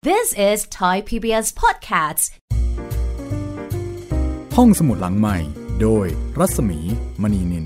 This is Thai PBS Podcast ห้องสมุดหลังใหม่โดยรัศมีมณีนิน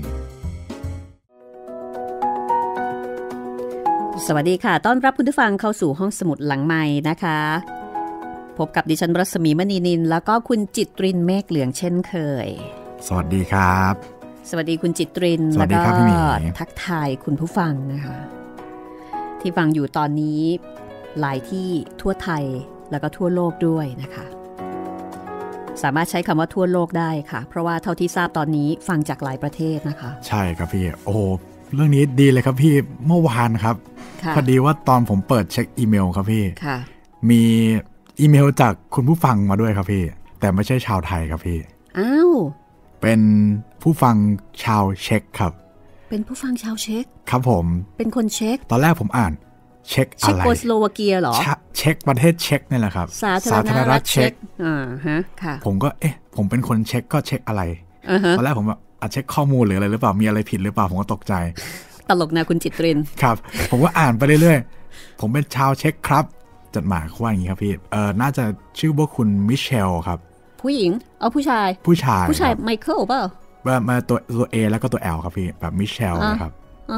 สวัสดีค่ะต้อนรับคุณผู้ฟังเข้าสู่ห้องสมุดหลังใหม่นะคะพบกับดิฉันรัศมีมณีนินแล้วก็คุณจิตรินเมฆเหลืองเช่นเคยสวัสดีครับสวัสดีคุณจิตรินแล้วก็ทักทายคุณผู้ฟังนะคะที่ฟังอยู่ตอนนี้หลายที่ทั่วไทยแล้วก็ทั่วโลกด้วยนะคะสามารถใช้คำว่าทั่วโลกได้ค่ะเพราะว่าเท่าที่ทราบตอนนี้ฟังจากหลายประเทศนะคะใช่ครับพี่โอ้เรื่องนี้ดีเลยครับพี่เมื่อวานครับพอดีว่าตอนผมเปิดเช็คอีเมลครับพี่มีอีเมลจากคุณผู้ฟังมาด้วยครับพี่แต่ไม่ใช่ชาวไทยครับพี่อ้าวเป็นผู้ฟังชาวเช็กครับเป็นผู้ฟังชาวเช็กครับผมเป็นคนเช็กตอนแรกผมอ่านเช็กอะไรเช็กโกสโลวาเกียเหรอเช็กประเทศเช็กนี่แหละครับสาธารณรัฐเช็กฮะค่ะผมก็ผมเป็นคนเช็กก็เช็กอะไรตอนแรกผมว่าเช็คข้อมูลหรืออะไรหรือเปล่ามีอะไรผิดหรือเปล่าผมก็ตกใจตลกนะคุณจิตรินครับผมก็อ่านไปเรื่อยๆผมเป็นชาวเช็กครับจดหมายเขาว่าอย่างนี้ครับพี่น่าจะชื่อว่าคุณมิเชลครับผู้หญิงเอาผู้ชายไมเคิลเปล่ามาตัว A แล้วก็ตัว L ครับพี่แบบมิเชลนะครับ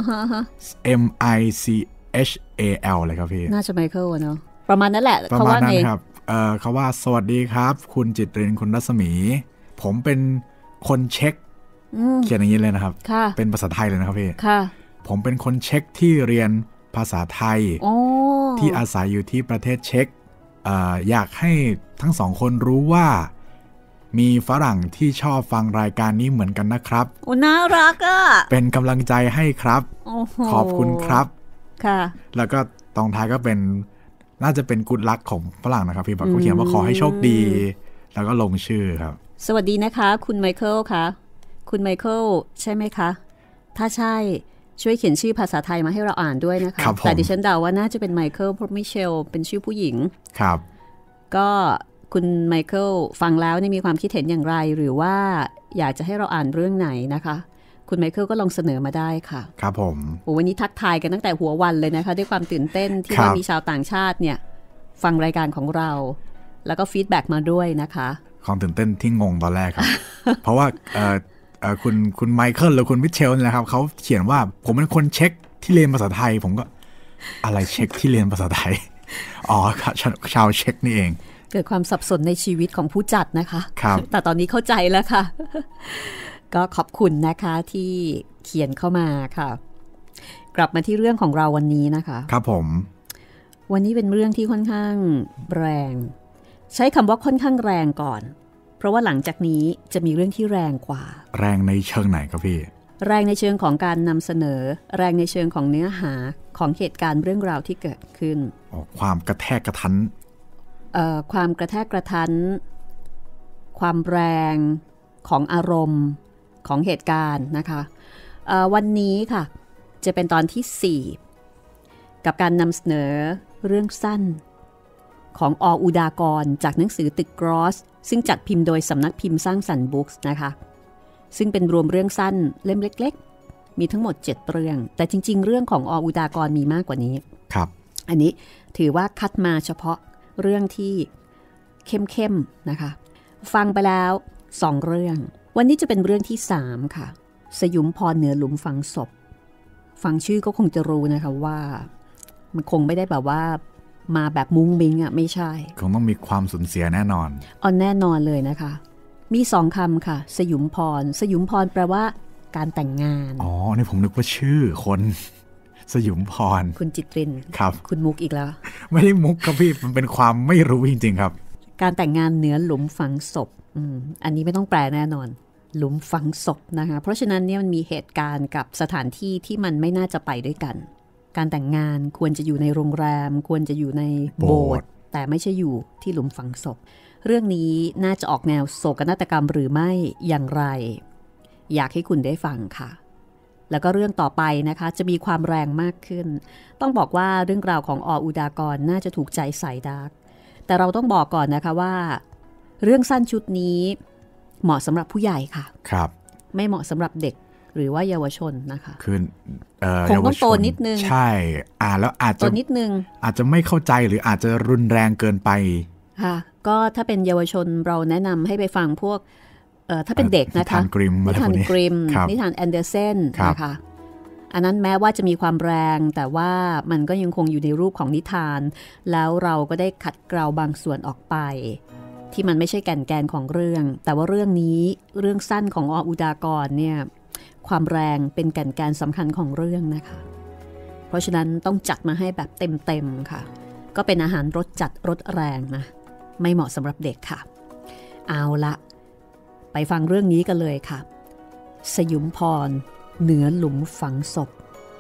MICHAL เลยครับพี่น่าจะไมเคิลเนาะประมาณนั้นแหละเขาว่าไงครับเขาว่าสวัสดีครับคุณจิตรินคุณรัศมีผมเป็นคนเช็กเขียนอย่างนี้เลยนะครับเป็นภาษาไทยเลยนะครับพี่ผมเป็นคนเช็กที่เรียนภาษาไทยที่อาศัยอยู่ที่ประเทศเช็กอยากให้ทั้งสองคนรู้ว่ามีฝรั่งที่ชอบฟังรายการนี้เหมือนกันนะครับโอ้น่ารักอ่ะเป็นกำลังใจให้ครับขอบคุณครับค่ะแล้วก็ตรงท้ายก็เป็นน่าจะเป็นกู๊ดลัคของฝรั่งนะครับพี่บอกเขาเขียนว่าขอให้โชคดีแล้วก็ลงชื่อครับสวัสดีนะคะคุณไมเคิลคะคุณไมเคิลใช่ไหมคะถ้าใช่ช่วยเขียนชื่อภาษาไทยมาให้เราอ่านด้วยนะคะแต่ดิฉันเดาว่าน่าจะเป็นไมเคิลเพราะมิเชลเป็นชื่อผู้หญิงครับก็คุณไมเคิลฟังแล้วนี่มีความคิดเห็นอย่างไรหรือว่าอยากจะให้เราอ่านเรื่องไหนนะคะคุณไมเคิลก็ลองเสนอมาได้ค่ะครับผมวันนี้ทักทายกันตั้งแต่หัววันเลยนะคะด้วยความตื่นเต้นที่ว่ามีชาวต่างชาติเนี่ยฟังรายการของเราแล้วก็ฟีดแบ็กมาด้วยนะคะความตื่นเต้นที่งงตอนแรกครับ เพราะว่าคุณไมเคิลหรือคุณมิเชลนี่แหละครับเขาเขียนว่าผมเป็นคนเช็คที่เรียนภาษาไทยผมก็อะไรเช็คที่เรียนภาษาไทยอ๋อชาวเช็คนี่เองเกิดความสับสนในชีวิตของผู้จัดนะคะครับแต่ตอนนี้เข้าใจแล้วค่ะ ก็ขอบคุณนะคะที่เขียนเข้ามาค่ะกลับมาที่เรื่องของเราวันนี้นะคะครับผมวันนี้เป็นเรื่องที่ค่อนข้างแรงใช้คำว่าค่อนข้างแรงก่อนเพราะว่าหลังจากนี้จะมีเรื่องที่แรงกว่าแรงในเชิงไหนครับพี่แรงในเชิงของการนำเสนอแรงในเชิงของเนื้อหาของเหตุการณ์เรื่องราวที่เกิดขึ้นความกระแทกกระทันความกระแทกกระทันความแรงของอารมณ์ของเหตุการณ์นะคะวันนี้ค่ะจะเป็นตอนที่4กับการนำเสนอเรื่องสั้นของอุดากรจากหนังสือตึกกรอสซึ่งจัดพิมพ์โดยสำนักพิมพ์สร้างสรรค์บุ๊กส์นะคะซึ่งเป็นรวมเรื่องสั้นเล่มเล็กๆมีทั้งหมด7เรื่องแต่จริงๆเรื่องของอุดากรมีมากกว่านี้ครับอันนี้ถือว่าคัดมาเฉพาะเรื่องที่เข้มๆนะคะฟังไปแล้ว2เรื่องวันนี้จะเป็นเรื่องที่3ค่ะสยุมพรเหนือหลุมฝังศพฟังชื่อก็คงจะรู้นะคะว่ามันคงไม่ได้แบบว่ามาแบบมุ้งมิ้งอ่ะไม่ใช่คงต้องมีความสูญเสียแน่นอนแน่นอนเลยนะคะมี2คำค่ะสยุมพรแปลว่าการแต่งงานนี่ผมนึกว่าชื่อคนสยุมพรคุณจิตรินครับคุณมุกอีกแล้วไม่ได้มุกครับพี่มันเป็นความไม่รู้จริงๆครับการแต่งงานเหนือหลุมฝังศพอันนี้ไม่ต้องแปลแน่นอนหลุมฝังศพนะคะเพราะฉะนั้นเนี่ยมันมีเหตุการณ์กับสถานที่ที่มันไม่น่าจะไปด้วยกันการแต่งงานควรจะอยู่ในโรงแรมควรจะอยู่ในโบสถ์แต่ไม่ใช่อยู่ที่หลุมฝังศพเรื่องนี้น่าจะออกแนวโศกนาฏกรรมหรือไม่อย่างไรอยากให้คุณได้ฟังค่ะแล้วก็เรื่องต่อไปนะคะจะมีความแรงมากขึ้นต้องบอกว่าเรื่องราวของอุดากรน่าจะถูกใจสายดาร์กแต่เราต้องบอกก่อนนะคะว่าเรื่องสั้นชุดนี้เหมาะสำหรับผู้ใหญ่ค่ะครับไม่เหมาะสำหรับเด็กหรือว่าเยาวชนนะคะคือคงต้องโตนิดนึงใช่แล้วอาจจะโตนิดนึงอาจจะไม่เข้าใจหรืออาจจะรุนแรงเกินไปค่ะก็ถ้าเป็นเยาวชนเราแนะนำให้ไปฟังพวกถ้าเป็นเด็กนะคะนิทานกริมนิทานแอนเดอร์เซนนะคะอันนั้นแม้ว่าจะมีความแรงแต่ว่ามันก็ยังคงอยู่ในรูปของนิทานแล้วเราก็ได้ขัดเกลาบางส่วนออกไปที่มันไม่ใช่แก่นแกนของเรื่องแต่ว่าเรื่องนี้เรื่องสั้นของอุดากรเนี่ยความแรงเป็นแก่นแกนสำคัญของเรื่องนะคะเพราะฉะนั้นต้องจัดมาให้แบบเต็มๆค่ะก็เป็นอาหารรสจัดรสแรงนะไม่เหมาะสำหรับเด็กค่ะเอาละไปฟังเรื่องนี้กันเลยค่ะสยุมพรเหนือหลุมฝังศพ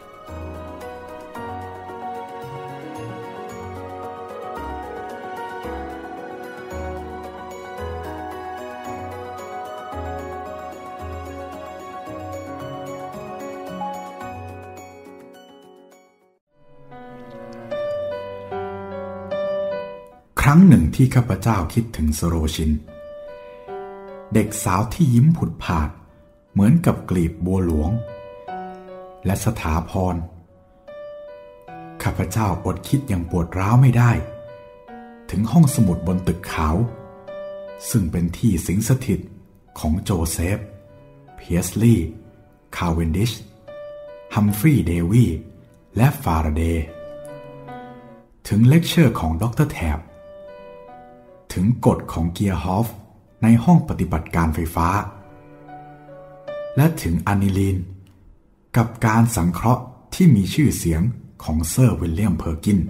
ครั้งหนึ่งที่ข้าพเจ้าคิดถึงสโรชินเด็กสาวที่ยิ้มผุดผาดเหมือนกับกลีบบัวหลวงและสถาพรข้าพเจ้าอดคิดอย่างปวดร้าวไม่ได้ถึงห้องสมุดบนตึกขาวซึ่งเป็นที่สิงสถิตของโจเซฟเพียสลีย์คาเวนดิชฮัมฟรีย์เดวีและฟาราเดย์ถึงเลคเชอร์ของดร.แทบถึงกฎของเกียร์ฮอฟในห้องปฏิบัติการไฟฟ้าและถึงอานิลีนกับการสังเคราะห์ที่มีชื่อเสียงของเซอร์วิลเลียมเพอร์กิน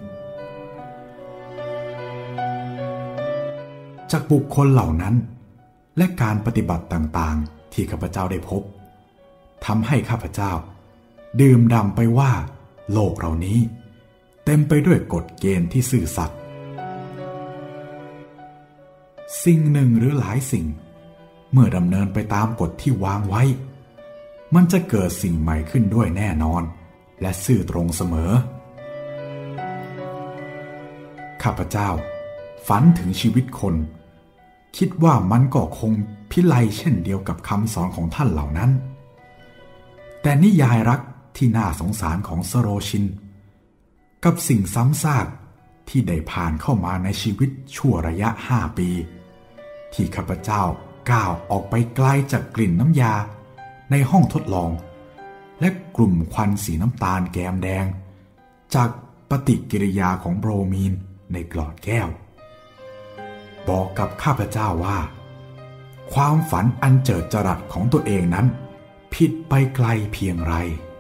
จากบุคคลเหล่านั้นและการปฏิบัติต่างๆที่ข้าพเจ้าได้พบทำให้ข้าพเจ้าดื่มด่ำไปว่าโลกเรานี้เต็มไปด้วยกฎเกณฑ์ที่ซื่อสัตย์สิ่งหนึ่งหรือหลายสิ่งเมื่อดำเนินไปตามกฎที่วางไว้มันจะเกิดสิ่งใหม่ขึ้นด้วยแน่นอนและซื่อตรงเสมอข้าพเจ้าฝันถึงชีวิตคนคิดว่ามันก็คงพิไลเช่นเดียวกับคำสอนของท่านเหล่านั้นแต่นิยายรักที่น่าสงสารของสโรชินกับสิ่งซ้ำซากที่ได้ผ่านเข้ามาในชีวิตชั่วระยะ5 ปีที่ข้าพเจ้าก้าวออกไปไกลจากกลิ่นน้ำยาในห้องทดลองและกลุ่มควันสีน้ำตาลแกมแดงจากปฏิกิริยาของโบรมีนในกลอดแก้วบอกกับข้าพเจ้าว่าความฝันอันเจิดจรัสของตัวเองนั้นผิดไปไกลเพียงไร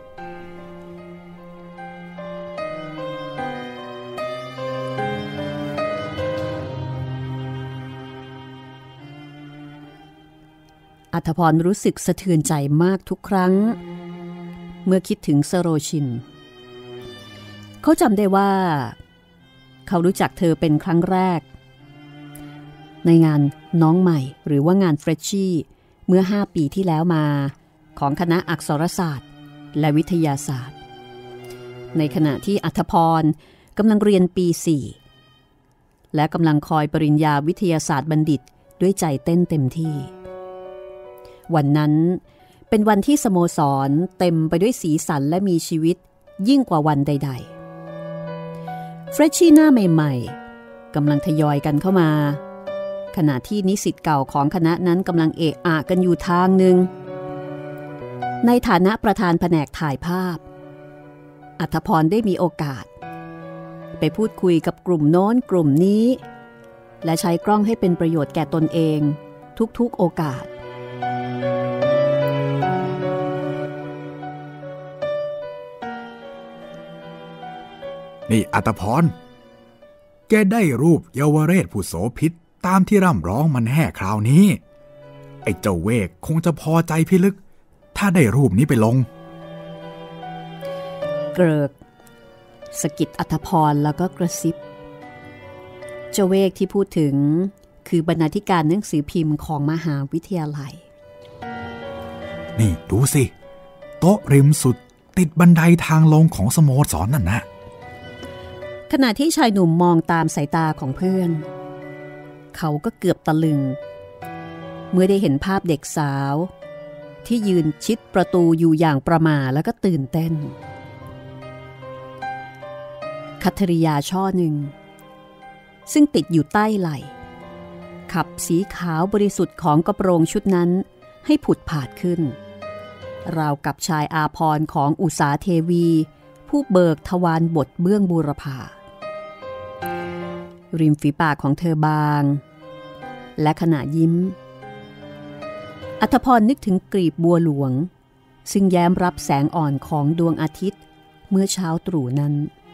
อัธพรรู้สึกสะเทือนใจมากทุกครั้งเมื่อคิดถึงสโรชินเขาจำได้ว่าเขารู้จักเธอเป็นครั้งแรกในงานน้องใหม่หรือว่างานเฟรชชี่เมื่อ5 ปีที่แล้วมาของคณะอักษรศาสตร์และวิทยาศาสตร์ในขณะที่อัธพรกำลังเรียนปี 4และกำลังคอยปริญญาวิทยาศาสตร์บัณฑิตด้วยใจเต้นเต็มที่วันนั้นเป็นวันที่สโมสรเต็มไปด้วยสีสันและมีชีวิตยิ่งกว่าวันใดๆเฟรชชี่หน้าใหม่ๆกำลังทยอยกันเข้ามาขณะที่นิสิตเก่าของคณะนั้นกำลังเอะอะกันอยู่ทางหนึ่งในฐานะประธานแผนกถ่ายภาพอัธพรได้มีโอกาสไปพูดคุยกับกลุ่มโน้นกลุ่มนี้และใช้กล้องให้เป็นประโยชน์แก่ตนเองทุกๆโอกาสนี่อัตภรแกได้รูปเยาวเรศผู้โสภิตตามที่ร่ำร้องมันแห่คราวนี้ไอ้เจ้าเวกคงจะพอใจพิลึกถ้าได้รูปนี้ไปลงเกริกสกิดอัธพรแล้วก็กระซิบเจ้าเวกที่พูดถึงคือบรรณาธิการหนังสือพิมพ์ของมหาวิทยาลัยนี่ดูสิโต๊ะริมสุดติดบันไดทางลงของสโมสรนั่นนะขณะที่ชายหนุ่มมองตามสายตาของเพื่อนเขาก็เกือบตะลึงเมื่อได้เห็นภาพเด็กสาวที่ยืนชิดประตูอยู่อย่างประหม่าแล้วก็ตื่นเต้นคัทริยาช่อหนึ่งซึ่งติดอยู่ใต้ไหล่ขับสีขาวบริสุทธิ์ของกระโปรงชุดนั้นให้ผุดผาดขึ้นราวกับชายอาภรณ์ของอุษาเทวีผู้เบิกทวารบทเบื้องบูรพาริมฝีปากของเธอบางและขณะยิ้มอัฐพรนึกถึงกลีบบัวหลวงซึ่งแย้มรับแสงอ่อนของดวงอาทิตย์เมื่อเช้าตรู่นั้น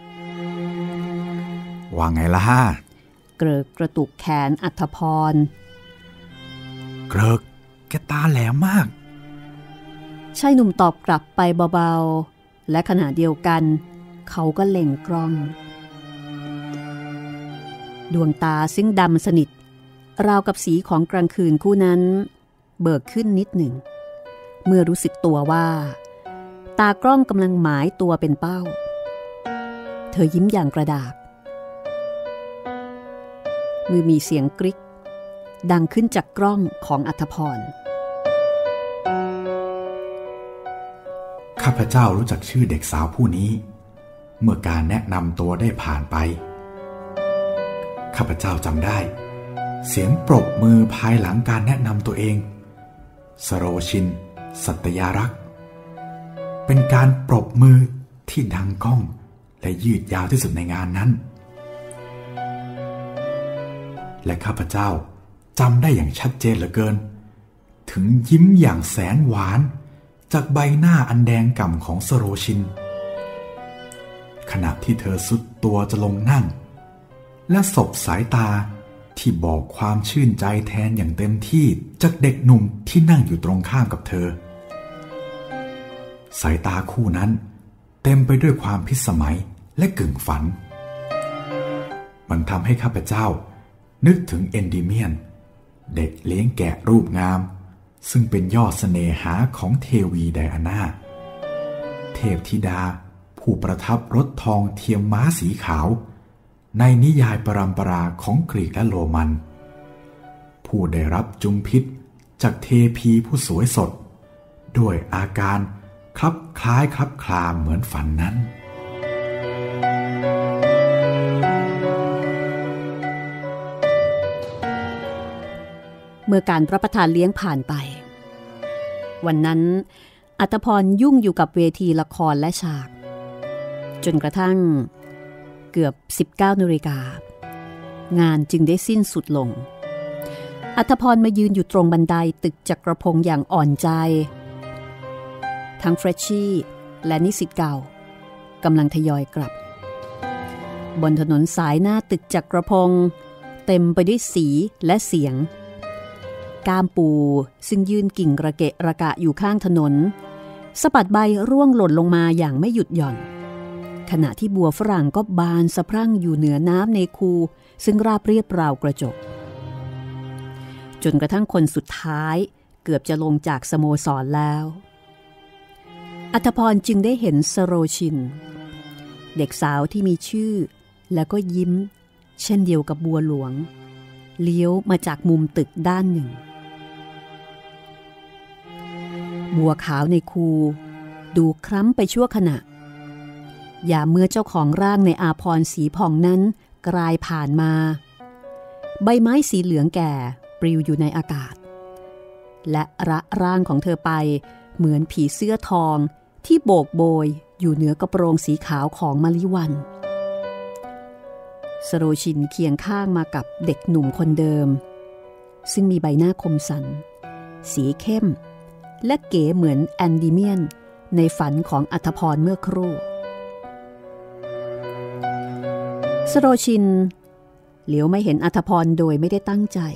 ว่าไงล่ะเกริกกระตุกแขนอัฐพรเกริกแกตาแหลมมากชายหนุ่มตอบกลับไปเบาๆและขณะเดียวกันเขาก็เล็งกล้องดวงตาซึ่งดำสนิทราวกับสีของกลางคืนคู่นั้นเบิกขึ้นนิดหนึ่งเมื่อรู้สึกตัวว่าตากล้องกำลังหมายตัวเป็นเป้าเธอยิ้มอย่างกระดากเมื่อมีเสียงกริ๊กดังขึ้นจากกล้องของอัฐพรข้าพเจ้ารู้จักชื่อเด็กสาวผู้นี้เมื่อการแนะนำตัวได้ผ่านไปข้าพเจ้าจำได้เสียงปรบมือภายหลังการแนะนำตัวเองสโรชินสัตยารักษ์เป็นการปรบมือที่ดังก้องและยืดยาวที่สุดในงานนั้นและข้าพเจ้าจำได้อย่างชัดเจนเหลือเกินถึงยิ้มอย่างแสนหวานจากใบหน้าอันแดงก่ำของสโรชินขณะที่เธอสุดตัวจะลงนั่งและสบสายตาที่บอกความชื่นใจแทนอย่างเต็มที่จากเด็กหนุ่มที่นั่งอยู่ตรงข้ามกับเธอสายตาคู่นั้นเต็มไปด้วยความพิสมัยและกึ่งฝันมันทำให้ข้าพเจ้านึกถึงเอนดิเมียนเด็กเลี้ยงแกะรูปงามซึ่งเป็นยอดเสน่หาของเทวีไดอาน่าเทพธิดาผู้ประทับรถทองเทียมม้าสีขาวในนิยายปรัมปราของกรีกและโรมันผู้ได้รับจุมพิษจากเทพีผู้สวยสดด้วยอาการคลับคล้ายคลับคลามเหมือนฝันนั้นเมื่อการรับประทานเลี้ยงผ่านไปวันนั้นอัฐพรยุ่งอยู่กับเวทีละครและฉากจนกระทั่งเกือบ 19 นาฬิกางานจึงได้สิ้นสุดลงอัฐพรมายืนอยู่ตรงบันไดตึกจักรพงศ์อย่างอ่อนใจทั้งเฟรชชี่และนิสิตเก่ากำลังทยอยกลับบนถนนสายหน้าตึกจักรพงศ์เต็มไปด้วยสีและเสียงก้ามปูซึ่งยืนกิ่งระเกะระกะอยู่ข้างถนนสะบัดใบร่วงหล่นลงมาอย่างไม่หยุดหย่อนขณะที่บัวฝรั่งก็บานสะพรั่งอยู่เหนือน้ำในคูซึ่งราบเรียบราวกระจกจนกระทั่งคนสุดท้ายเกือบจะลงจากสโมสรแล้วอัฐพรจึงได้เห็นสโรชินเด็กสาวที่มีชื่อแล้วก็ยิ้มเช่นเดียวกับบัวหลวงเลี้ยวมาจากมุมตึกด้านหนึ่งบัวขาวในคูดูคล้ำไปชั่วขณะอย่าเมื่อเจ้าของร่างในอาภรณ์สีผ่องนั้นกลายผ่านมาใบไม้สีเหลืองแก่ปลิวอยู่ในอากาศและระร่างของเธอไปเหมือนผีเสื้อทองที่โบกโบยอยู่เหนือกระโปรงสีขาวของมลิวันสโรชินเคียงข้างมากับเด็กหนุ่มคนเดิมซึ่งมีใบหน้าคมสันสีเข้มและเก๋เหมือนแอนดิเมียนในฝันของอัฐพรเมื่อครู่สโรชินเหลียวไม่เห็นอัฐพรโดยไม่ได้ตั้งใจ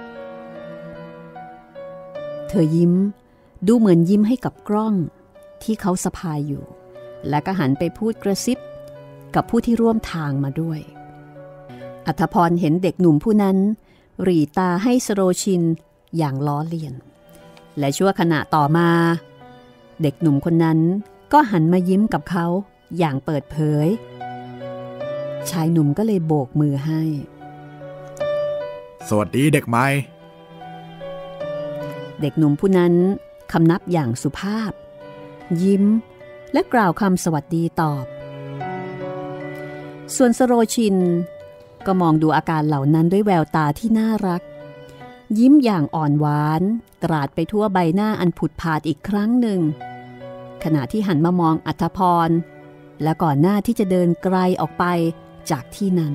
เธอยิ้มดูเหมือนยิ้มให้กับกล้องที่เขาสะพายอยู่และก็หันไปพูดกระซิบกับผู้ที่ร่วมทางมาด้วยอัฐพรเห็นเด็กหนุ่มผู้นั้นหรี่ตาให้สโรชินอย่างล้อเลียนและชั่วขณะต่อมาเด็กหนุ่มคนนั้นก็หันมายิ้มกับเขาอย่างเปิดเผยชายหนุ่มก็เลยโบกมือให้สวัสดีเด็กใหม่เด็กหนุ่มผู้นั้นคำนับอย่างสุภาพยิ้มและกล่าวคำสวัสดีตอบส่วนสโรชินก็มองดูอาการเหล่านั้นด้วยแววตาที่น่ารักยิ้มอย่างอ่อนหวานตราดไปทั่วใบหน้าอันผุดผาดอีกครั้งหนึ่งขณะที่หันมามองอัธพรและก่อนหน้าที่จะเดินไกลออกไปจากที่นั้น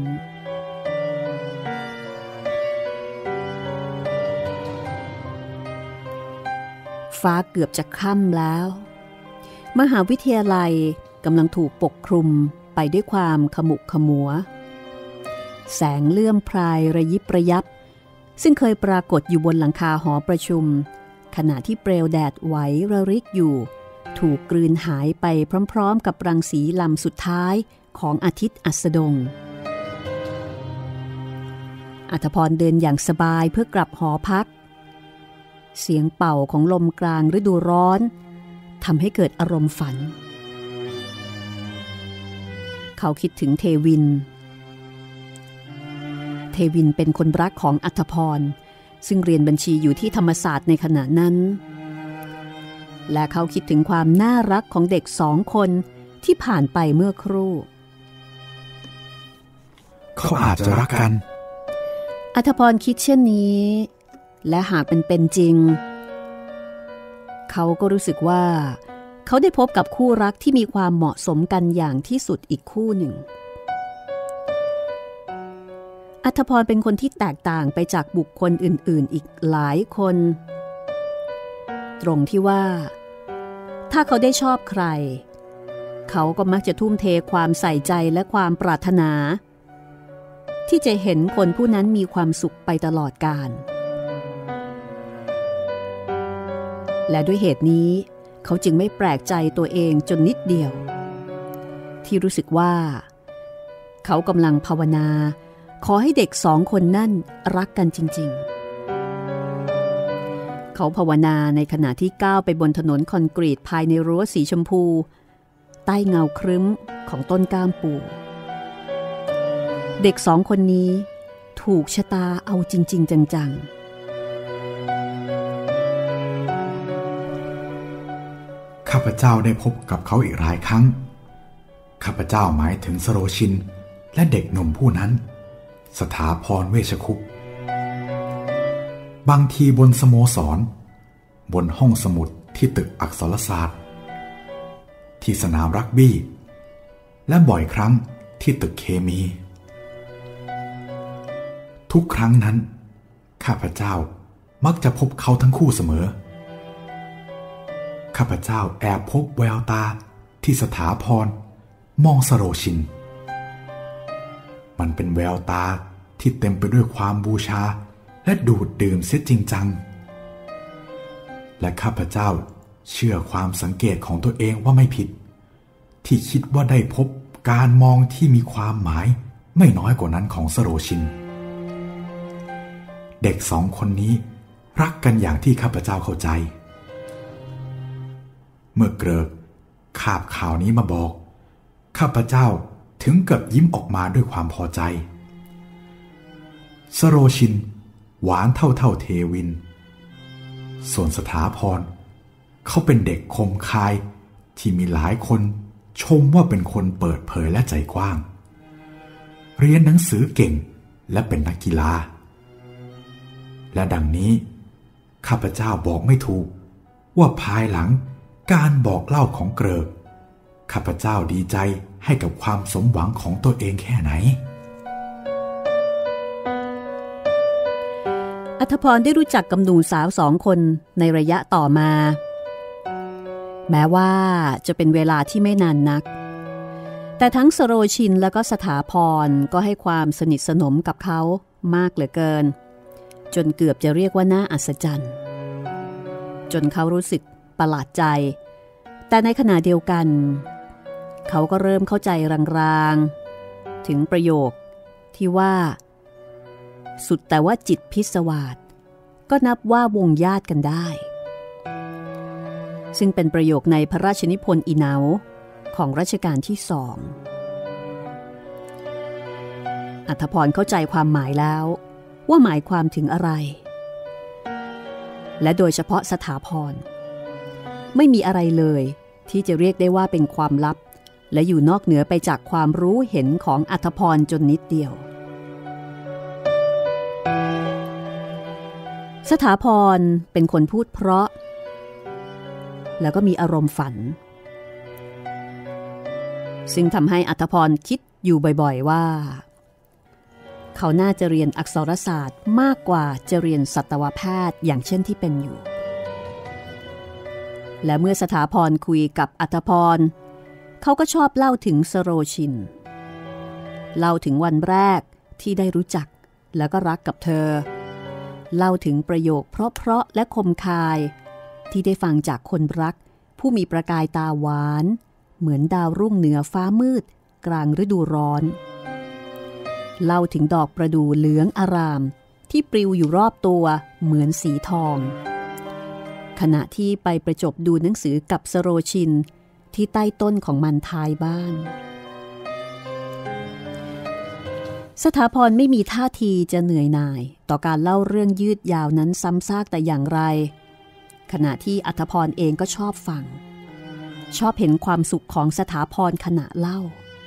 ฟ้าเกือบจะค่ำแล้วมหาวิทยาลัยกำลังถูกปกคลุมไปด้วยความขมุกขมัวแสงเลื่อมพรายระยิบระยับซึ่งเคยปรากฏอยู่บนหลังคาหอประชุมขณะที่เปลวแดดไหวระริกอยู่ถูกกลืนหายไปพร้อมๆกับรังสีลำสุดท้ายของอาทิตย์อัสดงอัธพรเดินอย่างสบายเพื่อกลับหอพักเสียงเป่าของลมกลางฤดูร้อนทำให้เกิดอารมณ์ฝันเขาคิดถึงเทวินเป็นคนรักของอัธพรซึ่งเรียนบัญชีอยู่ที่ธรรมศาสตร์ในขณะนั้นและเขาคิดถึงความน่ารักของเด็ก2 คนที่ผ่านไปเมื่อครู่เขาอาจจะรักกันอัธพรคิดเช่นนี้และหากเป็นจริงเขาก็รู้สึกว่าเขาได้พบกับคู่รักที่มีความเหมาะสมกันอย่างที่สุดอีกคู่หนึ่งอัธพรเป็นคนที่แตกต่างไปจากบุคคลอื่นๆอีกหลายคนตรงที่ว่าถ้าเขาได้ชอบใครเขาก็มักจะทุ่มเทความใส่ใจและความปรารถนาที่จะเห็นคนผู้นั้นมีความสุขไปตลอดกาลและด้วยเหตุนี้เขาจึงไม่แปลกใจตัวเองจนนิดเดียวที่รู้สึกว่าเขากำลังภาวนาขอให้เด็ก2 คนนั่นรักกันจริงๆเขาภาวนาในขณะที่ก้าวไปบนถนนคอนกรีตภายในรั้วสีชมพูใต้เงาครึ้มของต้นก้ามปูเด็ก2 คนนี้ถูกชะตาเอาจริงๆจังๆข้าพเจ้าได้พบกับเขาอีกหลายครั้งข้าพเจ้าหมายถึงสโรชินและเด็กหนุ่มผู้นั้นสถาพรเวชคุปต์บางทีบนสโมสรบนห้องสมุดที่ตึกอักษรศาสตร์ที่สนามรักบี้และบ่อยครั้งที่ตึกเคมีทุกครั้งนั้นข้าพเจ้ามักจะพบเขาทั้งคู่เสมอข้าพเจ้าแอบพบแววตาที่สถาพรมองสโรชินมันเป็นแววตาที่เต็มไปด้วยความบูชาและดูดดื่มเสียจริงจังและข้าพเจ้าเชื่อความสังเกตของตัวเองว่าไม่ผิดที่คิดว่าได้พบการมองที่มีความหมายไม่น้อยกว่านั้นของสโรชินเด็ก2 คนนี้รักกันอย่างที่ข้าพเจ้าเข้าใจเมื่อเกริกคาบข่าวนี้มาบอกข้าพเจ้าถึงกับยิ้มออกมาด้วยความพอใจสโรชินหวานเท่าเทวินส่วนสถาพรเขาเป็นเด็กคมคายที่มีหลายคนชมว่าเป็นคนเปิดเผยและใจกว้างเรียนหนังสือเก่งและเป็นนักกีฬาและดังนี้ข้าพเจ้าบอกไม่ถูกว่าภายหลังการบอกเล่าของเกริกข้าพเจ้าดีใจให้กับความสมหวังของตัวเองแค่ไหนอัธพรได้รู้จักกับหนุ่มสาว2 คนในระยะต่อมาแม้ว่าจะเป็นเวลาที่ไม่นานนักแต่ทั้งสโรชินและก็สถาพรก็ให้ความสนิทสนมกับเขามากเหลือเกินจนเกือบจะเรียกว่าน่าอัศจรรย์จนเขารู้สึกประหลาดใจแต่ในขณะเดียวกันเขาก็เริ่มเข้าใจรางๆถึงประโยคที่ว่าสุดแต่ว่าจิตพิศวาสก็นับว่าวงญาติกันได้ซึ่งเป็นประโยคในพระราชนิพนธ์อีเหนาของรัชกาลที่2อัธพรเข้าใจความหมายแล้วว่าหมายความถึงอะไรและโดยเฉพาะสถาพรไม่มีอะไรเลยที่จะเรียกได้ว่าเป็นความลับและอยู่นอกเหนือไปจากความรู้เห็นของอัธพรจนนิดเดียวสถาพรเป็นคนพูดเพราะแล้วก็มีอารมณ์ฝันซึ่งทำให้อัธพรคิดอยู่บ่อยๆว่าเขาน่าจะเรียนอักษรศาสตร์มากกว่าจะเรียนสัตวแพทย์อย่างเช่นที่เป็นอยู่และเมื่อสถาพรคุยกับอัธพรเขาก็ชอบเล่าถึงสโรชินเล่าถึงวันแรกที่ได้รู้จักแล้วก็รักกับเธอเล่าถึงประโยคเพราะๆและคมคายที่ได้ฟังจากคนรักผู้มีประกายตาหวานเหมือนดาวรุ่งเหนือฟ้ามืดกลางฤดูร้อนเล่าถึงดอกประดู่เหลืองอารามที่ปลิวอยู่รอบตัวเหมือนสีทองขณะที่ไปประจบดูหนังสือกับสโรชินที่ใต้ต้นของมันท้ายบ้านสถาพรไม่มีท่าทีจะเหนื่อยหน่ายต่อการเล่าเรื่องยืดยาวนั้นซ้ำซากแต่อย่างไรขณะที่อัธพรเองก็ชอบฟังชอบเห็นความสุขของสถาพรขณะเล่า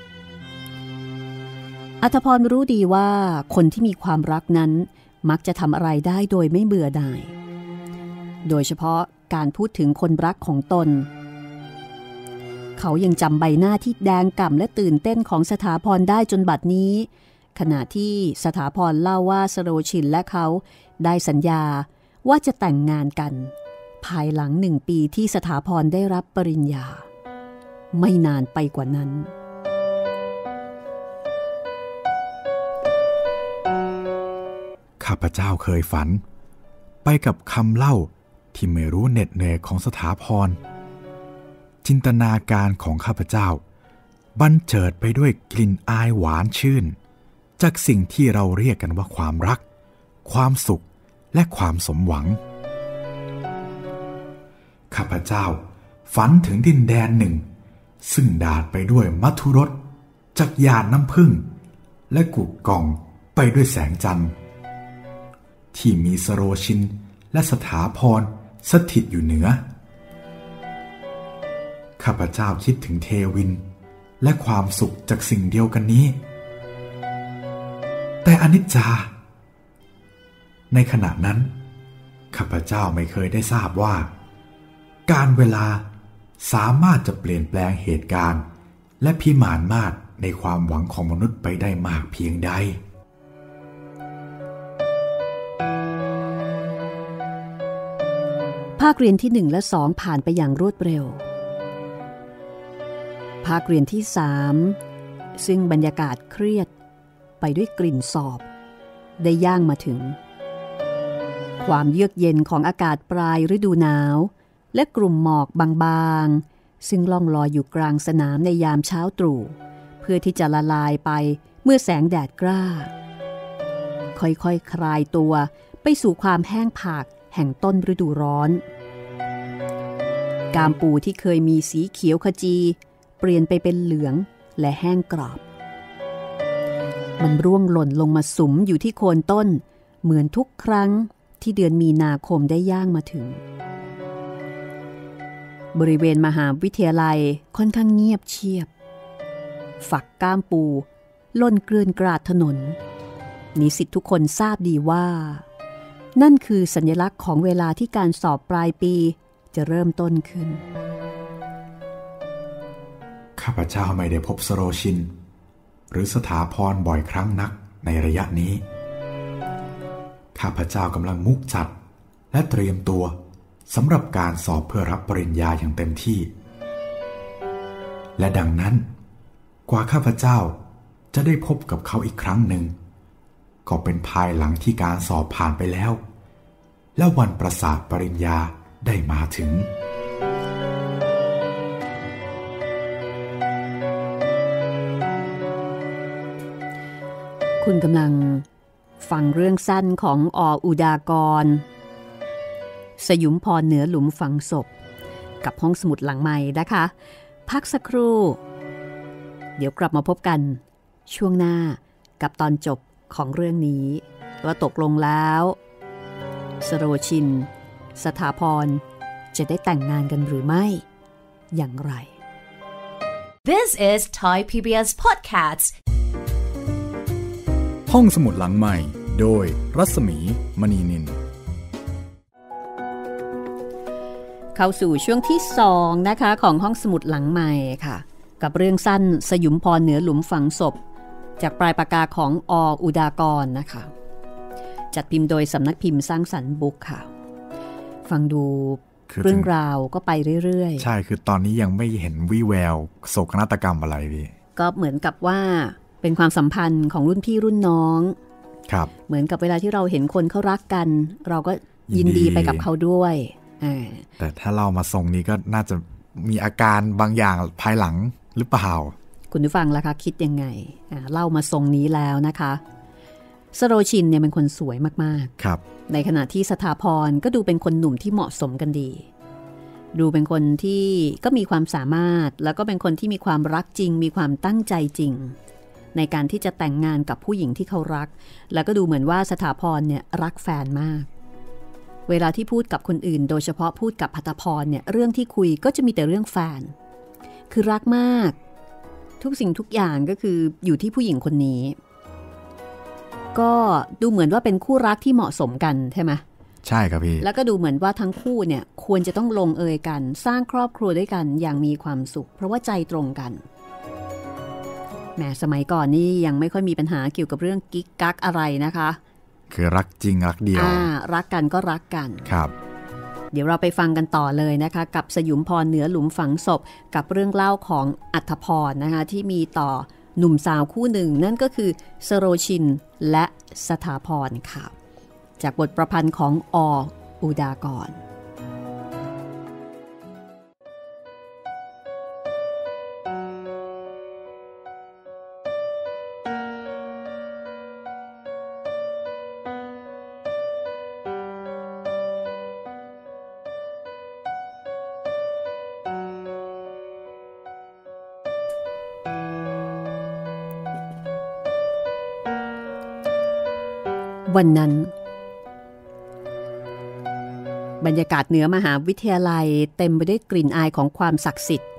อัธพรรู้ดีว่าคนที่มีความรักนั้นมักจะทำอะไรได้โดยไม่เบื่อหน่ายโดยเฉพาะการพูดถึงคนรักของตนเขายังจำใบหน้าที่แดงก่ำและตื่นเต้นของสถาพรได้จนบัดนี้ขณะที่สถาพรเล่าว่าสโรชินและเขาได้สัญญาว่าจะแต่งงานกันภายหลัง1 ปีที่สถาพรได้รับปริญญาไม่นานไปกว่านั้นข้าพเจ้าเคยฝันไปกับคำเล่าที่ไม่รู้เหน็ดเหนื่อยของสถาพรจินตนาการของข้าพเจ้าบันเจิดไปด้วยกลิ่นอายหวานชื่นจากสิ่งที่เราเรียกกันว่าความรักความสุขและความสมหวังข้าพเจ้าฝันถึงดินแดนหนึ่งซึ่งดาดไปด้วยมัทุรสจากหยาดน้ำผึ้งและกุกก่องไปด้วยแสงจันทร์ที่มีสโรชินและสถาพรสถิตอยู่เหนือข้าพเจ้าคิดถึงเทวินและความสุขจากสิ่งเดียวกันนี้แต่อนิจจาในขณะนั้นข้าพเจ้าไม่เคยได้ทราบว่าการเวลาสามารถจะเปลี่ยนแปลงเหตุการณ์และพิมานมาตรในความหวังของมนุษย์ไปได้มากเพียงใดภาคเรียนที่1และ2ผ่านไปอย่างรวดเร็วภาคเรียนที่3ซึ่งบรรยากาศเครียดไปด้วยกลิ่นสอบได้ย่างมาถึงความเยือกเย็นของอากาศปลายฤดูหนาวและกลุ่มหมอกบางๆซึ่งล่องลอยอยู่กลางสนามในยามเช้าตรู่เพื่อที่จะละลายไปเมื่อแสงแดดกล้าค่อยๆ คลายตัวไปสู่ความแห้งผากแห่งต้นฤดูร้อนกามปูที่เคยมีสีเขียวขจีเปลี่ยนไปเป็นเหลืองและแห้งกรอบมันร่วงหล่นลงมาสุมอยู่ที่โคนต้นเหมือนทุกครั้งที่เดือนมีนาคมได้ย่างมาถึงบริเวณมหาวิทยาลัยค่อนข้างเงียบเชียบฝักก้ามปูล่นเกลื่อนกราดถนนนิสิตทุกคนทราบดีว่านั่นคือสัญลักษณ์ของเวลาที่การสอบปลายปีจะเริ่มต้นขึ้นข้าพเจ้าไม่ได้พบสโรชินหรือสถาพรบ่อยครั้งนักในระยะนี้ข้าพเจ้ากำลังมุกจัดและเตรียมตัวสำหรับการสอบเพื่อรับปริญญาอย่างเต็มที่และดังนั้นกว่าข้าพเจ้าจะได้พบกับเขาอีกครั้งหนึ่งก็เป็นภายหลังที่การสอบผ่านไปแล้วและวันประสาทปริญญาได้มาถึงคุณกำลังฟังเรื่องสั้นของอุดากรสยุมพรเหนือหลุมฝังศพกับห้องสมุดหลังใหม่นะคะพักสักครู่เดี๋ยวกลับมาพบกันช่วงหน้ากับตอนจบของเรื่องนี้ว่าตกลงแล้วสโรชินสถาพรจะได้แต่งงานกันหรือไม่อย่างไร This is Thai PBS Podcast ห้องสมุดหลังใหม่โดยรัศมีมณีนินเข้าสู่ช่วงที่2นะคะของห้องสมุดหลังใหม่ค่ะกับเรื่องสั้นสยุมพรเหนือหลุมฝังศพจากปลายปากกาของอุดากรนะคะจัดพิมพ์โดยสำนักพิมพ์สร้างสรรค์บุ๊กค่ะฟังดูเรื่องราวก็ไปเรื่อยๆใช่คือตอนนี้ยังไม่เห็นวี่แววโศกนาฏกรรมอะไรพี่ก็เหมือนกับว่าเป็นความสัมพันธ์ของรุ่นพี่รุ่นน้องครับเหมือนกับเวลาที่เราเห็นคนเขารักกันเราก็ยินดีไปกับเขาด้วยแต่ถ้าเรามาทรงนี้ก็น่าจะมีอาการบางอย่างภายหลังหรือเปล่าคุณผู้ฟังล่ะคะคิดยังไงเล่ามาทรงนี้แล้วนะคะสโรชินเนี่ยเป็นคนสวยมากๆครับในขณะที่สถาพรก็ดูเป็นคนหนุ่มที่เหมาะสมกันดีดูเป็นคนที่ก็มีความสามารถแล้วก็เป็นคนที่มีความรักจริงมีความตั้งใจจริงในการที่จะแต่งงานกับผู้หญิงที่เขารักแล้วก็ดูเหมือนว่าสถาพรเนี่ยรักแฟนมากเวลาที่พูดกับคนอื่นโดยเฉพาะพูดกับภัทพรเนี่ยเรื่องที่คุยก็จะมีแต่เรื่องแฟนคือรักมากทุกสิ่งทุกอย่างก็คืออยู่ที่ผู้หญิงคนนี้ก็ดูเหมือนว่าเป็นคู่รักที่เหมาะสมกันใช่ไหมใช่ครับพี่แล้วก็ดูเหมือนว่าทั้งคู่เนี่ยควรจะต้องลงเอยกันสร้างครอบครัวด้วยกันอย่างมีความสุขเพราะว่าใจตรงกันแหมสมัยก่อนนี่ยังไม่ค่อยมีปัญหาเกี่ยวกับเรื่องกิ๊กกักอะไรนะคะคือรักจริงรักเดียวรักกันก็รักกันครับเดี๋ยวเราไปฟังกันต่อเลยนะคะกับสยุมพรเหนือหลุมฝังศพกับเรื่องเล่าของอัฏฐพรนะคะที่มีต่อหนุ่มสาวคู่หนึ่งนั่นก็คือสโรชินและสถาพรค่ะจากบทประพันธ์ของอุดากรวันนั้นบรรยากาศเหนือมหาวิทยาลัยเต็มไปด้วยกลิ่นอายของความศักดิ์สิทธิ์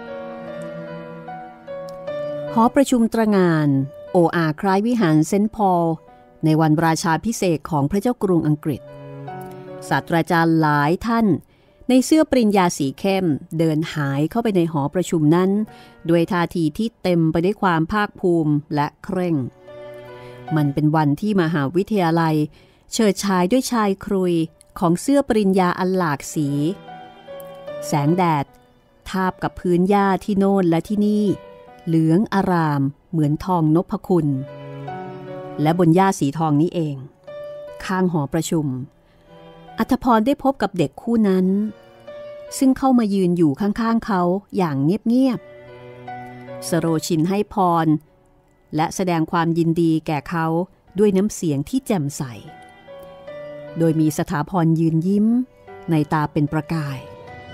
หอประชุมตระหง่านโออาคล้ายวิหารเซนต์พอลในวันราชาภิเษกของพระเจ้ากรุงอังกฤษศาสตราจารย์หลายท่านในเสื้อปริญญาสีเข้มเดินหายเข้าไปในหอประชุมนั้นด้วยท่าทีที่เต็มไปด้วยความภาคภูมิและเคร่งมันเป็นวันที่มหาวิทยาลัยเฉิดฉายด้วยชายครุยของเสื้อปริญญาอันหลากสีแสงแดดทาบกับพื้นหญ้าที่โน่นและที่นี่เหลืองอารามเหมือนทองนพคุณและบนหญ้าสีทองนี้เองข้างหอประชุมอัฏฐพรได้พบกับเด็กคู่นั้นซึ่งเข้ามายืนอยู่ข้างๆเขาอย่างเงียบๆสโรชินให้พรและแสดงความยินดีแก่เขาด้วยน้ำเสียงที่แจ่มใสโดยมีสถาพรยืนยิ้มในตาเป็นประกาย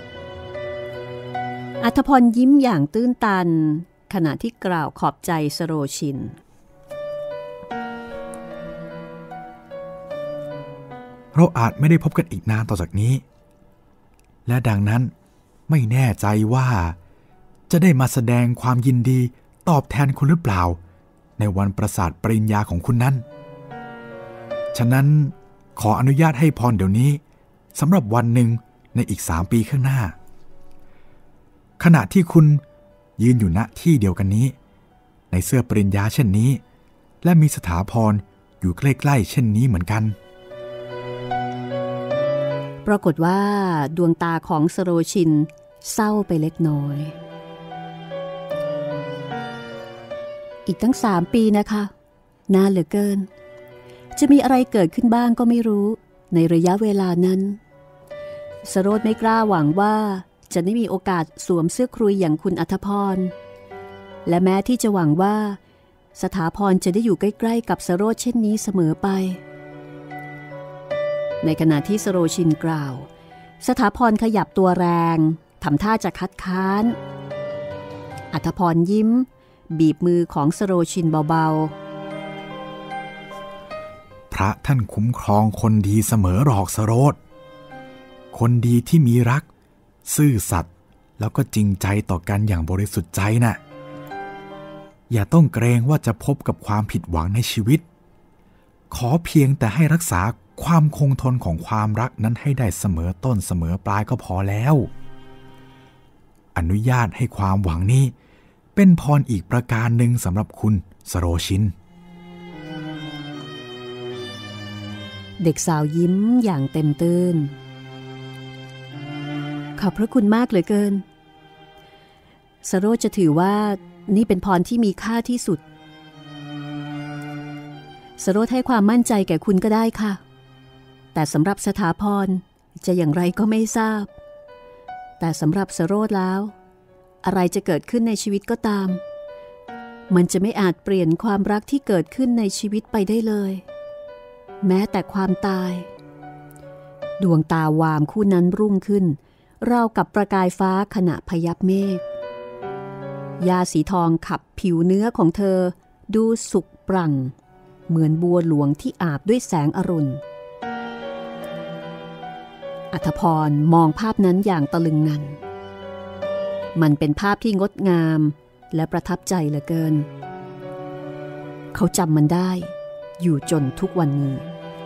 อัฏฐพรยิ้มอย่างตื้นตันขณะที่กล่าวขอบใจสโรชินเราอาจไม่ได้พบกันอีกนานต่อจากนี้และดังนั้นไม่แน่ใจว่าจะได้มาแสดงความยินดีตอบแทนคุณหรือเปล่าในวันประสาทปริญญาของคุณนั้นฉะนั้นขออนุญาตให้พรเดี๋ยวนี้สำหรับวันหนึ่งในอีก3 ปีข้างหน้าขณะที่คุณยืนอยู่ณที่เดียวกันนี้ในเสื้อปริญญาเช่นนี้และมีสถาพรอยู่ใกล้ๆเช่นนี้เหมือนกันปรากฏว่าดวงตาของสโรชินเศร้าไปเล็กน้อยอีกตั้ง3 ปีนะคะนานเหลือเกินจะมีอะไรเกิดขึ้นบ้างก็ไม่รู้ในระยะเวลานั้นสโรชไม่กล้าหวังว่าจะได้มีโอกาสสวมเสื้อครุยอย่างคุณอัฏฐพรและแม้ที่จะหวังว่าสถาพรจะได้อยู่ใกล้ๆกับสโรชเช่นนี้เสมอไปในขณะที่สโรชินกล่าวสถาพรขยับตัวแรงทำท่าจะคัดค้านอัฏฐพรยิ้มบีบมือของสโรชินเบาๆพระท่านคุ้มครองคนดีเสมอหรอกสโรชคนดีที่มีรักซื่อสัตย์แล้วก็จริงใจต่อกันอย่างบริสุทธิ์ใจน่ะอย่าต้องเกรงว่าจะพบกับความผิดหวังในชีวิตขอเพียงแต่ให้รักษาความคงทนของความรักนั้นให้ได้เสมอต้นเสมอปลายก็พอแล้วอนุญาตให้ความหวังนี้เป็นพรอีกประการหนึ่งสำหรับคุณสโรชินเด็กสาวยิ้มอย่างเต็มตื้นขอบพระคุณมากเหลือเกินสโรจะถือว่านี่เป็นพรที่มีค่าที่สุดสโรให้ความมั่นใจแก่คุณก็ได้ค่ะแต่สำหรับสถาพรจะอย่างไรก็ไม่ทราบแต่สำหรับสโรแล้วอะไรจะเกิดขึ้นในชีวิตก็ตามมันจะไม่อาจเปลี่ยนความรักที่เกิดขึ้นในชีวิตไปได้เลยแม้แต่ความตายดวงตาวามคู่นั้นรุ่งขึ้นราวกับประกายฟ้าขณะพยับเมฆยาสีทองขับผิวเนื้อของเธอดูสุกปรั่งเหมือนบัวหลวงที่อาบด้วยแสงอรุณอัธพรมองภาพนั้นอย่างตะลึงงันมันเป็นภาพที่งดงามและประทับใจเหลือเกินเขาจำมันได้อยู่จนทุกวันนี้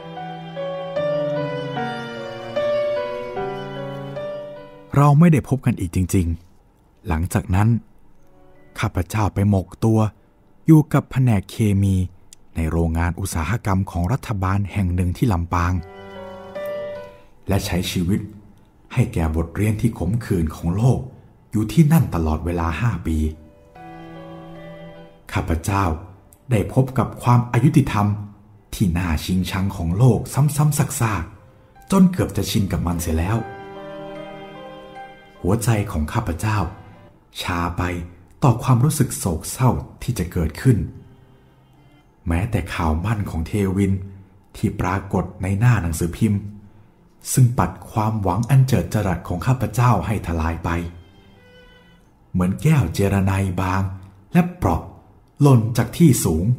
เราไม่ได้พบกันอีกจริงๆหลังจากนั้นข้าพเจ้าไปหมกตัวอยู่กับแผนกเคมีในโรงงานอุตสาหกรรมของรัฐบาลแห่งหนึ่งที่ลำปางและใช้ชีวิตให้แก่บทเรียนที่ขมขื่นของโลกอยู่ที่นั่นตลอดเวลา5 ปีข้าพเจ้าได้พบกับความอายุติธรรมที่น่าชิงชังของโลกซ้ำๆซากๆจนเกือบจะชินกับมันเสียแล้วหัวใจของข้าพเจ้าชาไปต่อความรู้สึกโศกเศร้าที่จะเกิดขึ้นแม้แต่ข่าวมั่นของเทวินที่ปรากฏในหน้าหนังสือพิมพ์ซึ่งปัดความหวังอันเจิดจรัสของข้าพเจ้าให้ทลายไปเหมือนแก้วเจรไนบางและเปราะหล่นจากที่สูง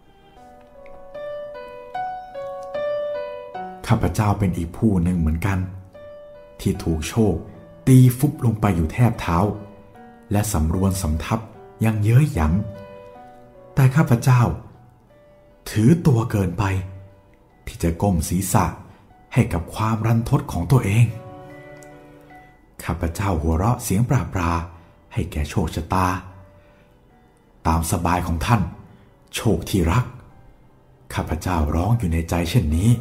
ข้าพเจ้าเป็นอีกผู้หนึ่งเหมือนกันที่ถูกโชคตีฟุบลงไปอยู่แทบเท้าและสำรวนสำทับยังเย้ยหยันแต่ข้าพเจ้าถือตัวเกินไปที่จะก้มศีรษะให้กับความรันทดของตัวเองข้าพเจ้าหัวเราะเสียงปราๆให้แก่โชคชะตาตามสบายของท่านโชคที่รักข้าพเจ้าร้องอยู่ในใจเช่นนี้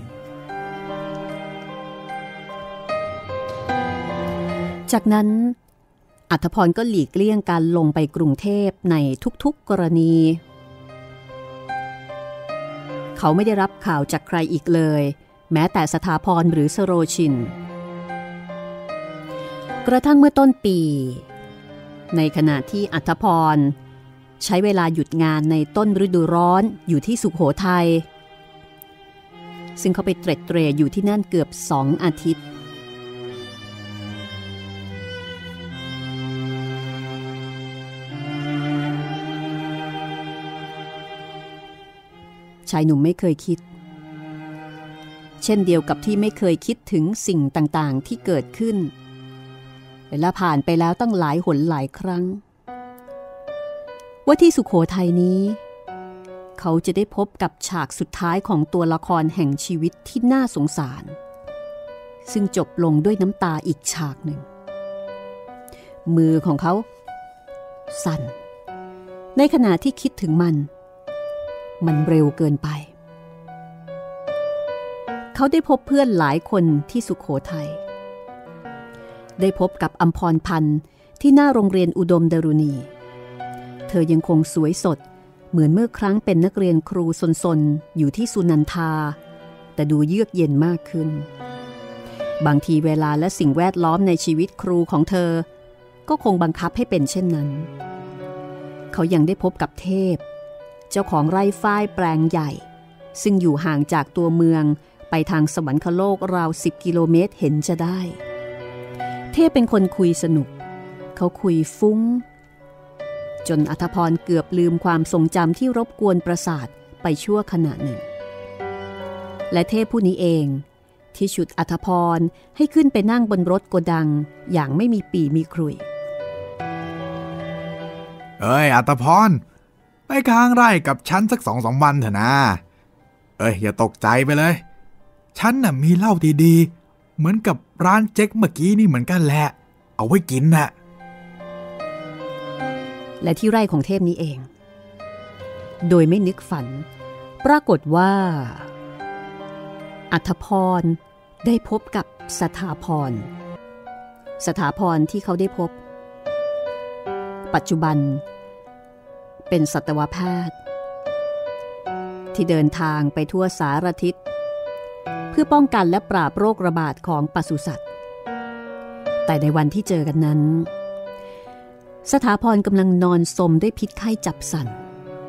จากนั้นอัธพรก็หลีกเลี่ยงการลงไปกรุงเทพในทุกๆกรณีเขาไม่ได้รับข่าวจากใครอีกเลยแม้แต่สถาพรหรือสโรชินกระทั่งเมื่อต้นปีในขณะที่อัธพรใช้เวลาหยุดงานในต้นฤดูร้อนอยู่ที่สุโขทัยซึ่งเขาไปเตร็ดเตร่อยู่ที่นั่นเกือบ2 อาทิตย์ชายหนุ่มไม่เคยคิดเช่นเดียวกับที่ไม่เคยคิดถึงสิ่งต่างๆที่เกิดขึ้นและผ่านไปแล้วตั้งหลายหนหลายครั้งว่าที่สุโขทัยนี้เขาจะได้พบกับฉากสุดท้ายของตัวละครแห่งชีวิตที่น่าสงสารซึ่งจบลงด้วยน้ำตาอีกฉากหนึ่งมือของเขาสั่นในขณะที่คิดถึงมันเร็วเกินไปเขาได้พบเพื่อนหลายคนที่สุโขทัยได้พบกับอัมพรพันธ์ที่หน้าโรงเรียนอุดมดรุณีเธอยังคงสวยสดเหมือนเมื่อครั้งเป็นนักเรียนครูซนๆอยู่ที่สุนันทาแต่ดูเยือกเย็นมากขึ้นบางทีเวลาและสิ่งแวดล้อมในชีวิตครูของเธอก็คงบังคับให้เป็นเช่นนั้นเขายังได้พบกับเทพเจ้าของไร่ฝ้ายแปลงใหญ่ซึ่งอยู่ห่างจากตัวเมืองไปทางสวรรคโลกราว10 กิโลเมตรเห็นจะได้เทพเป็นคนคุยสนุกเขาคุยฟุ้งจนอัธพรเกือบลืมความทรงจำที่รบกวนประสาทไปชั่วขณะหนึ่งและเทพผู้นี้เองที่ฉุดอัธพรให้ขึ้นไปนั่งบนรถโกดังอย่างไม่มีปีมีครุยเอ้ยอัธพรไปค้างไร่กับฉันสัก2-3 วันเถอะนะอย่าตกใจไปเลยฉันน่ะมีเหล้าดีๆเหมือนกับร้านเจ๊กเมื่อกี้นี่เหมือนกันแหละเอาไว้กินน่ะและที่ไร่ของเทพนี้เองโดยไม่นึกฝันปรากฏว่าอัธพรได้พบกับสถาพรที่เขาได้พบปัจจุบันเป็นสัตวแพทย์ที่เดินทางไปทั่วสารทิศเพื่อป้องกันและปราบโรคระบาดของปศุสัตว์แต่ในวันที่เจอกันนั้นสถาพรกำลังนอนสมด้วยพิษไข้จับสั่น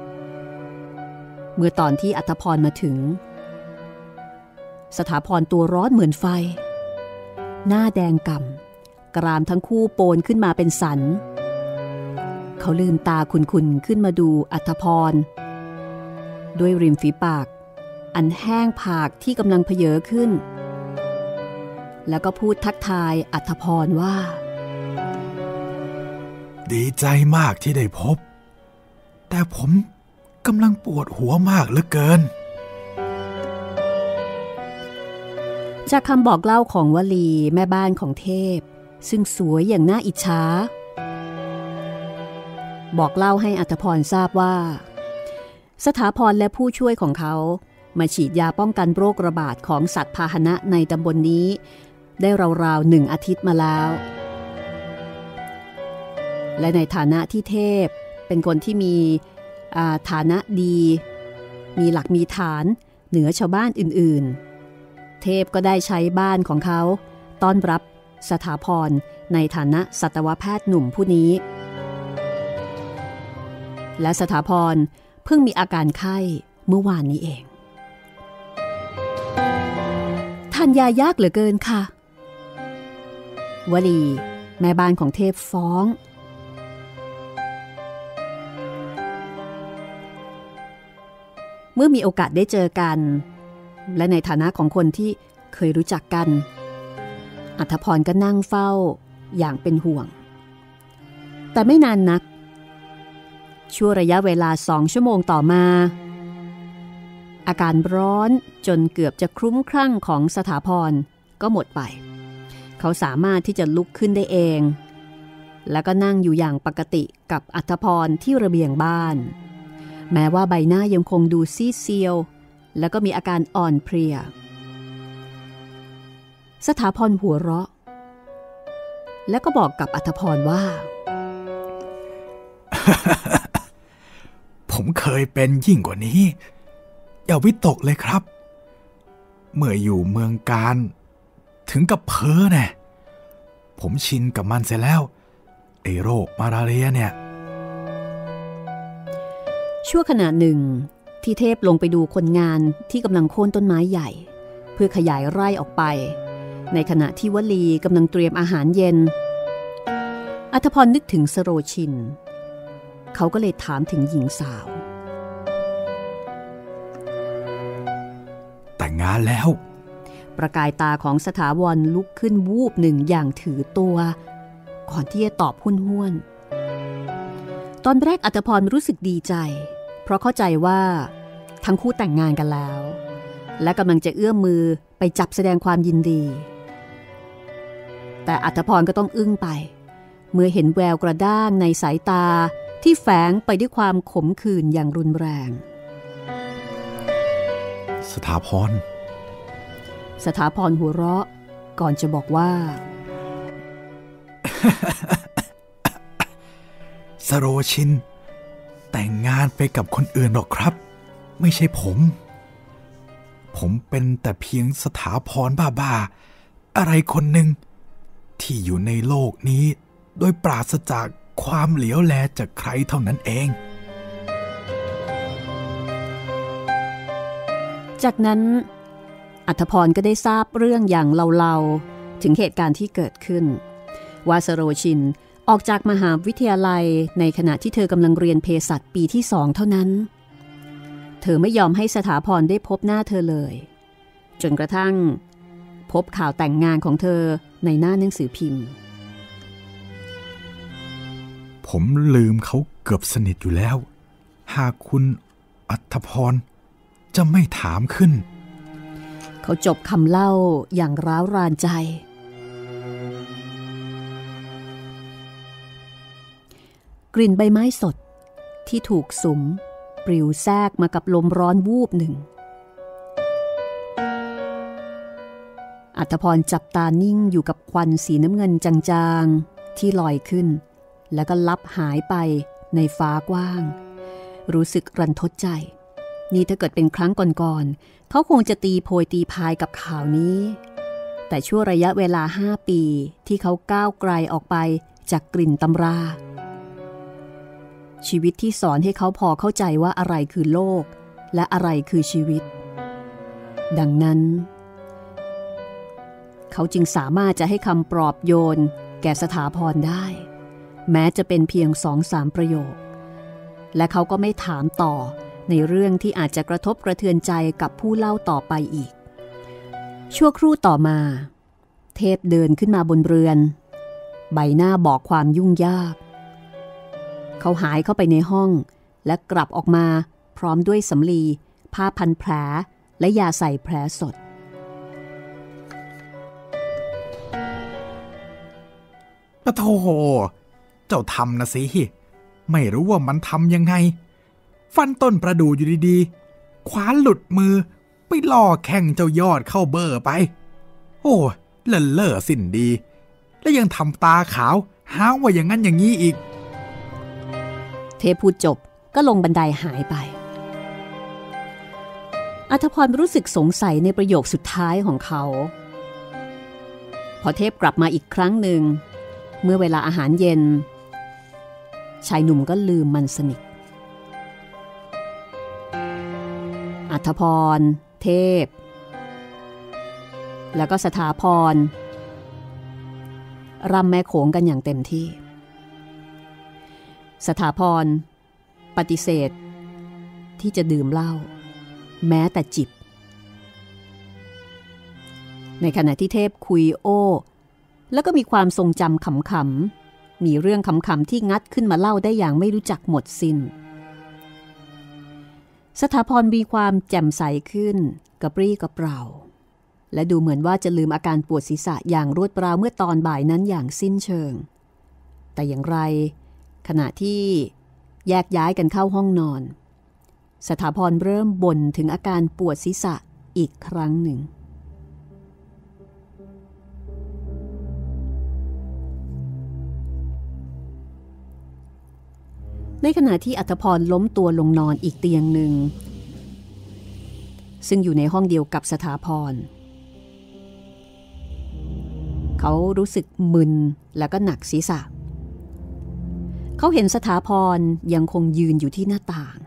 เมื่อตอนที่อัธพรมาถึงสถาพรตัวร้อนเหมือนไฟหน้าแดงก่ำกรามทั้งคู่โปนขึ้นมาเป็นสันเขาลืมตาคุนๆขึ้นมาดูอัธพรด้วยริมฝีปากอันแห้งผากที่กำลังเผยขึ้นแล้วก็พูดทักทายอัธพรว่าดีใจมากที่ได้พบแต่ผมกำลังปวดหัวมากเหลือเกินจากคำบอกเล่าของวลีแม่บ้านของเทพซึ่งสวยอย่างน่าอิจฉาบอกเล่าให้อัธพรทราบว่าสถาพรและผู้ช่วยของเขามาฉีดยาป้องกันโรคระบาดของสัตว์พาหนะในตำบล นี้ได้ราวๆ1 อาทิตย์มาแล้วและในฐานะที่เทพเป็นคนที่มีฐานะดีมีหลักมีฐานเหนือชาวบ้านอื่นๆเทพก็ได้ใช้บ้านของเขาต้อนรับสถาพรในฐานะสัตวแพทย์หนุ่มผู้นี้และสถาพรเพิ่งมีอาการไข้เมื่อวานนี้เองทานยายากเหลือเกินค่ะวลีแม่บ้านของเทพฟ้องเมื่อมีโอกาสได้เจอกันและในฐานะของคนที่เคยรู้จักกันอัธพรก็นั่งเฝ้าอย่างเป็นห่วงแต่ไม่นานนักชั่วระยะเวลา2 ชั่วโมงต่อมาอาการร้อนจนเกือบจะคลุ้มคลั่งของสถาพรก็หมดไปเขาสามารถที่จะลุกขึ้นได้เองแล้วก็นั่งอยู่อย่างปกติกับอัธพรที่ระเบียงบ้านแม้ว่าใบหน้ายังคงดูซีดเซียวแล้วก็มีอาการอ่อนเพลียสถาพรหัวเราะแล้วก็บอกกับอัธพรว่าผมเคยเป็นยิ่งกว่านี้อย่าวิตกเลยครับเมื่ออยู่เมืองการถึงกับเพ้อแน่ผมชินกับมันเสียแล้วไอ้โรคมาลาเรียเนี่ยชั่วขณะหนึ่งที่เทพลงไปดูคนงานที่กำลังโค่นต้นไม้ใหญ่เพื่อขยายไร่ออกไปในขณะที่วลีกำลังเตรียมอาหารเย็นอัธพรนึกถึงสโรชินเขาก็เลยถามถึงหญิงสาวแต่งงานแล้วประกายตาของสถาวรลุกขึ้นวูบหนึ่งอย่างถือตัวก่อนที่จะตอบห้วนๆตอนแรกอัธพรรู้สึกดีใจเพราะเข้าใจว่าทั้งคู่แต่งงานกันแล้วและกำลังจะเอื้อมมือไปจับแสดงความยินดีแต่อัธพรก็ต้องอึ้งไปเมื่อเห็นแววกระด้างในสายตาที่แฝงไปด้วยความขมขื่นอย่างรุนแรงสถาพรหัวเราะก่อนจะบอกว่าสโรชินแต่งงานไปกับคนอื่นหรอกครับไม่ใช่ผมเป็นแต่เพียงสถาพรบ้าๆอะไรคนหนึ่งที่อยู่ในโลกนี้โดยปราศจากความเหลียวแลจากใครเท่านั้นเองจากนั้นอัธพรก็ได้ทราบเรื่องอย่างเล่าๆถึงเหตุการณ์ที่เกิดขึ้นว่าสโรชินออกจากมหาวิทยาลัยในขณะที่เธอกำลังเรียนเภสัชปีที่2เท่านั้นเธอไม่ยอมให้สถาพรได้พบหน้าเธอเลยจนกระทั่งพบข่าวแต่งงานของเธอในหน้าหนังสือพิมพ์ผมลืมเขาเกือบสนิทอยู่แล้วหากคุณอัธพรจะไม่ถามขึ้นเขาจบคำเล่าอย่างร้าวรานใจกลิ่นใบไม้สดที่ถูกสุมปลิวแทรกมากับลมร้อนวูบหนึ่งอัธพรจับตานิ่งอยู่กับควันสีน้ำเงินจางๆที่ลอยขึ้นแล้วก็ลับหายไปในฟ้ากว้างรู้สึกรันทดใจนี่ถ้าเกิดเป็นครั้งก่อนๆเขาคงจะตีโพยตีพายกับข่าวนี้แต่ชั่วระยะเวลา5 ปีที่เขาก้าวไกลออกไปจากกลิ่นตำราชีวิตที่สอนให้เขาพอเข้าใจว่าอะไรคือโลกและอะไรคือชีวิตดังนั้นเขาจึงสามารถจะให้คำปลอบโยนแก่สถาพรได้แม้จะเป็นเพียง 2-3 ประโยคและเขาก็ไม่ถามต่อในเรื่องที่อาจจะกระทบกระเทือนใจกับผู้เล่าต่อไปอีกชั่วครู่ต่อมาเทพเดินขึ้นมาบนเรือนใบหน้าบอกความยุ่งยากเขาหายเข้าไปในห้องและกลับออกมาพร้อมด้วยสำลีผ้าพันแผลและยาใส่แผลสดปะโธเจ้าทำนะสิไม่รู้ว่ามันทำยังไงฟันต้นประดู่อยู่ดีๆขวานหลุดมือไปล่อแข่งเจ้ายอดเข้าเบอร์ไปโอ้เล่อสิ้นดีและยังทำตาขาวหาว่าอย่างนั้นอย่างนี้อีกเทพพูดจบก็ลงบันไดหายไปอัธพรรู้สึกสงสัยในประโยคสุดท้ายของเขาพอเทพกลับมาอีกครั้งหนึ่งเมื่อเวลาอาหารเย็นชายหนุ่มก็ลืมมันสนิทอัธพรเทพแล้วก็สถาพรรำแม่โขงกันอย่างเต็มที่สถาพรปฏิเสธที่จะดื่มเหล้าแม้แต่จิบในขณะที่เทพคุยโอ้แล้วก็มีความทรงจำขำๆมีเรื่องขำๆที่งัดขึ้นมาเล่าได้อย่างไม่รู้จักหมดสิ้นสถาพรมีความแจ่มใสขึ้นกระปรี้กระเปร่าและดูเหมือนว่าจะลืมอาการปวดศีรษะอย่างรวดเร็วเมื่อตอนบ่ายนั้นอย่างสิ้นเชิงแต่อย่างไรขณะที่แยกย้ายกันเข้าห้องนอนสถาพรเริ่มบ่นถึงอาการปวดศีรษะอีกครั้งหนึ่งในขณะที่อัธพรล้มตัวลงนอนอีกเตียงหนึ่งซึ่งอยู่ในห้องเดียวกับสถาพรเขารู้สึกมึนแล้วก็หนักศีรษะเขาเห็นสถาพรยังคงยืนอยู่ที่หน้าต่าง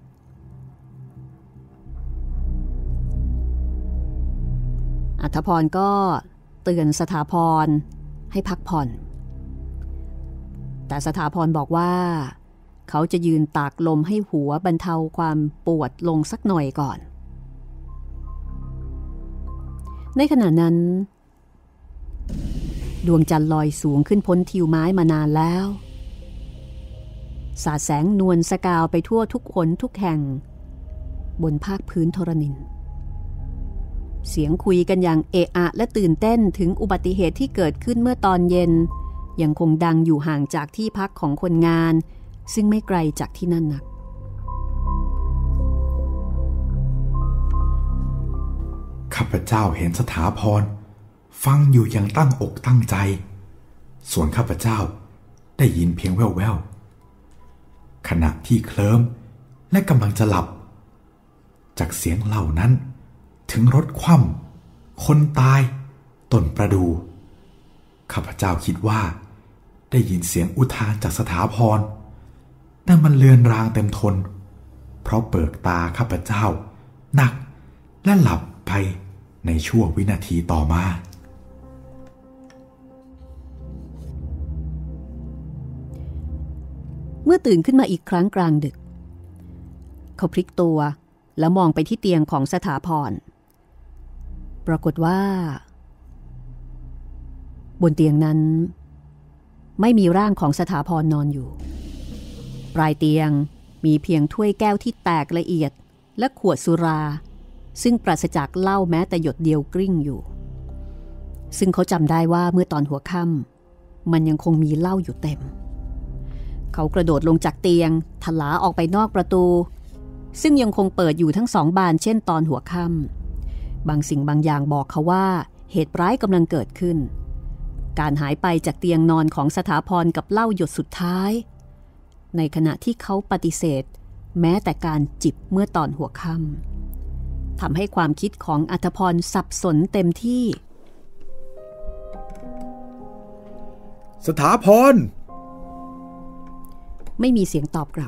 อัธพรก็เตือนสถาพรให้พักผ่อนแต่สถาพรบอกว่าเขาจะยืนตากลมให้หัวบรรเทาความปวดลงสักหน่อยก่อนในขณะนั้นดวงจันทร์ลอยสูงขึ้นพ้นทิวไม้มานานแล้วสาดแสงนวลสกาวไปทั่วทุกหนทุกแห่งบนภาคพื้นธรณินเสียงคุยกันอย่างเอะอะและตื่นเต้นถึงอุบัติเหตุที่เกิดขึ้นเมื่อตอนเย็นยังคงดังอยู่ห่างจากที่พักของคนงานซึ่งไม่ไกลจากที่นั่นนักข้าพเจ้าเห็นสถาพรฟังอยู่อย่างตั้งอกตั้งใจส่วนข้าพเจ้าได้ยินเพียงแว่วๆขณะที่เคลิ้มและกำลังจะหลับจากเสียงเหล่านั้นถึงรถคว่ำคนตายต้นประดู่ข้าพเจ้าคิดว่าได้ยินเสียงอุทานจากสถาพรแต่มันเลือนรางเต็มทนเพราะเบิกตาข้าพเจ้าหนักและหลับไปในช่วงวินาทีต่อมาเมื่อตื่นขึ้นมาอีกครั้งกลางดึกเขาพลิกตัวแล้วมองไปที่เตียงของสถาพรปรากฏว่านเตียงนั้นไม่มีร่างของสถาพรนอนอยู่ปลายเตียงมีเพียงถ้วยแก้วที่แตกละเอียดและขวดสุราซึ่งปราศจากเหล้าแม้แต่หยดเดียวกลิ้งอยู่ซึ่งเขาจำได้ว่าเมื่อตอนหัวค่ำมันยังคงมีเหล้าอยู่เต็มเขากระโดดลงจากเตียงทลาออกไปนอกประตูซึ่งยังคงเปิดอยู่ทั้งสองบานเช่นตอนหัวค่ำบางสิ่งบางอย่างบอกเขาว่าเหตุร้ายกำลังเกิดขึ้นการหายไปจากเตียงนอนของสถาพรกับเหล้าหยดสุดท้ายในขณะที่เขาปฏิเสธแม้แต่การจิบเมื่อตอนหัวค่ำทำให้ความคิดของอัธพรสับสนเต็มที่สถาพรไม่มีเสียงตอบกลับ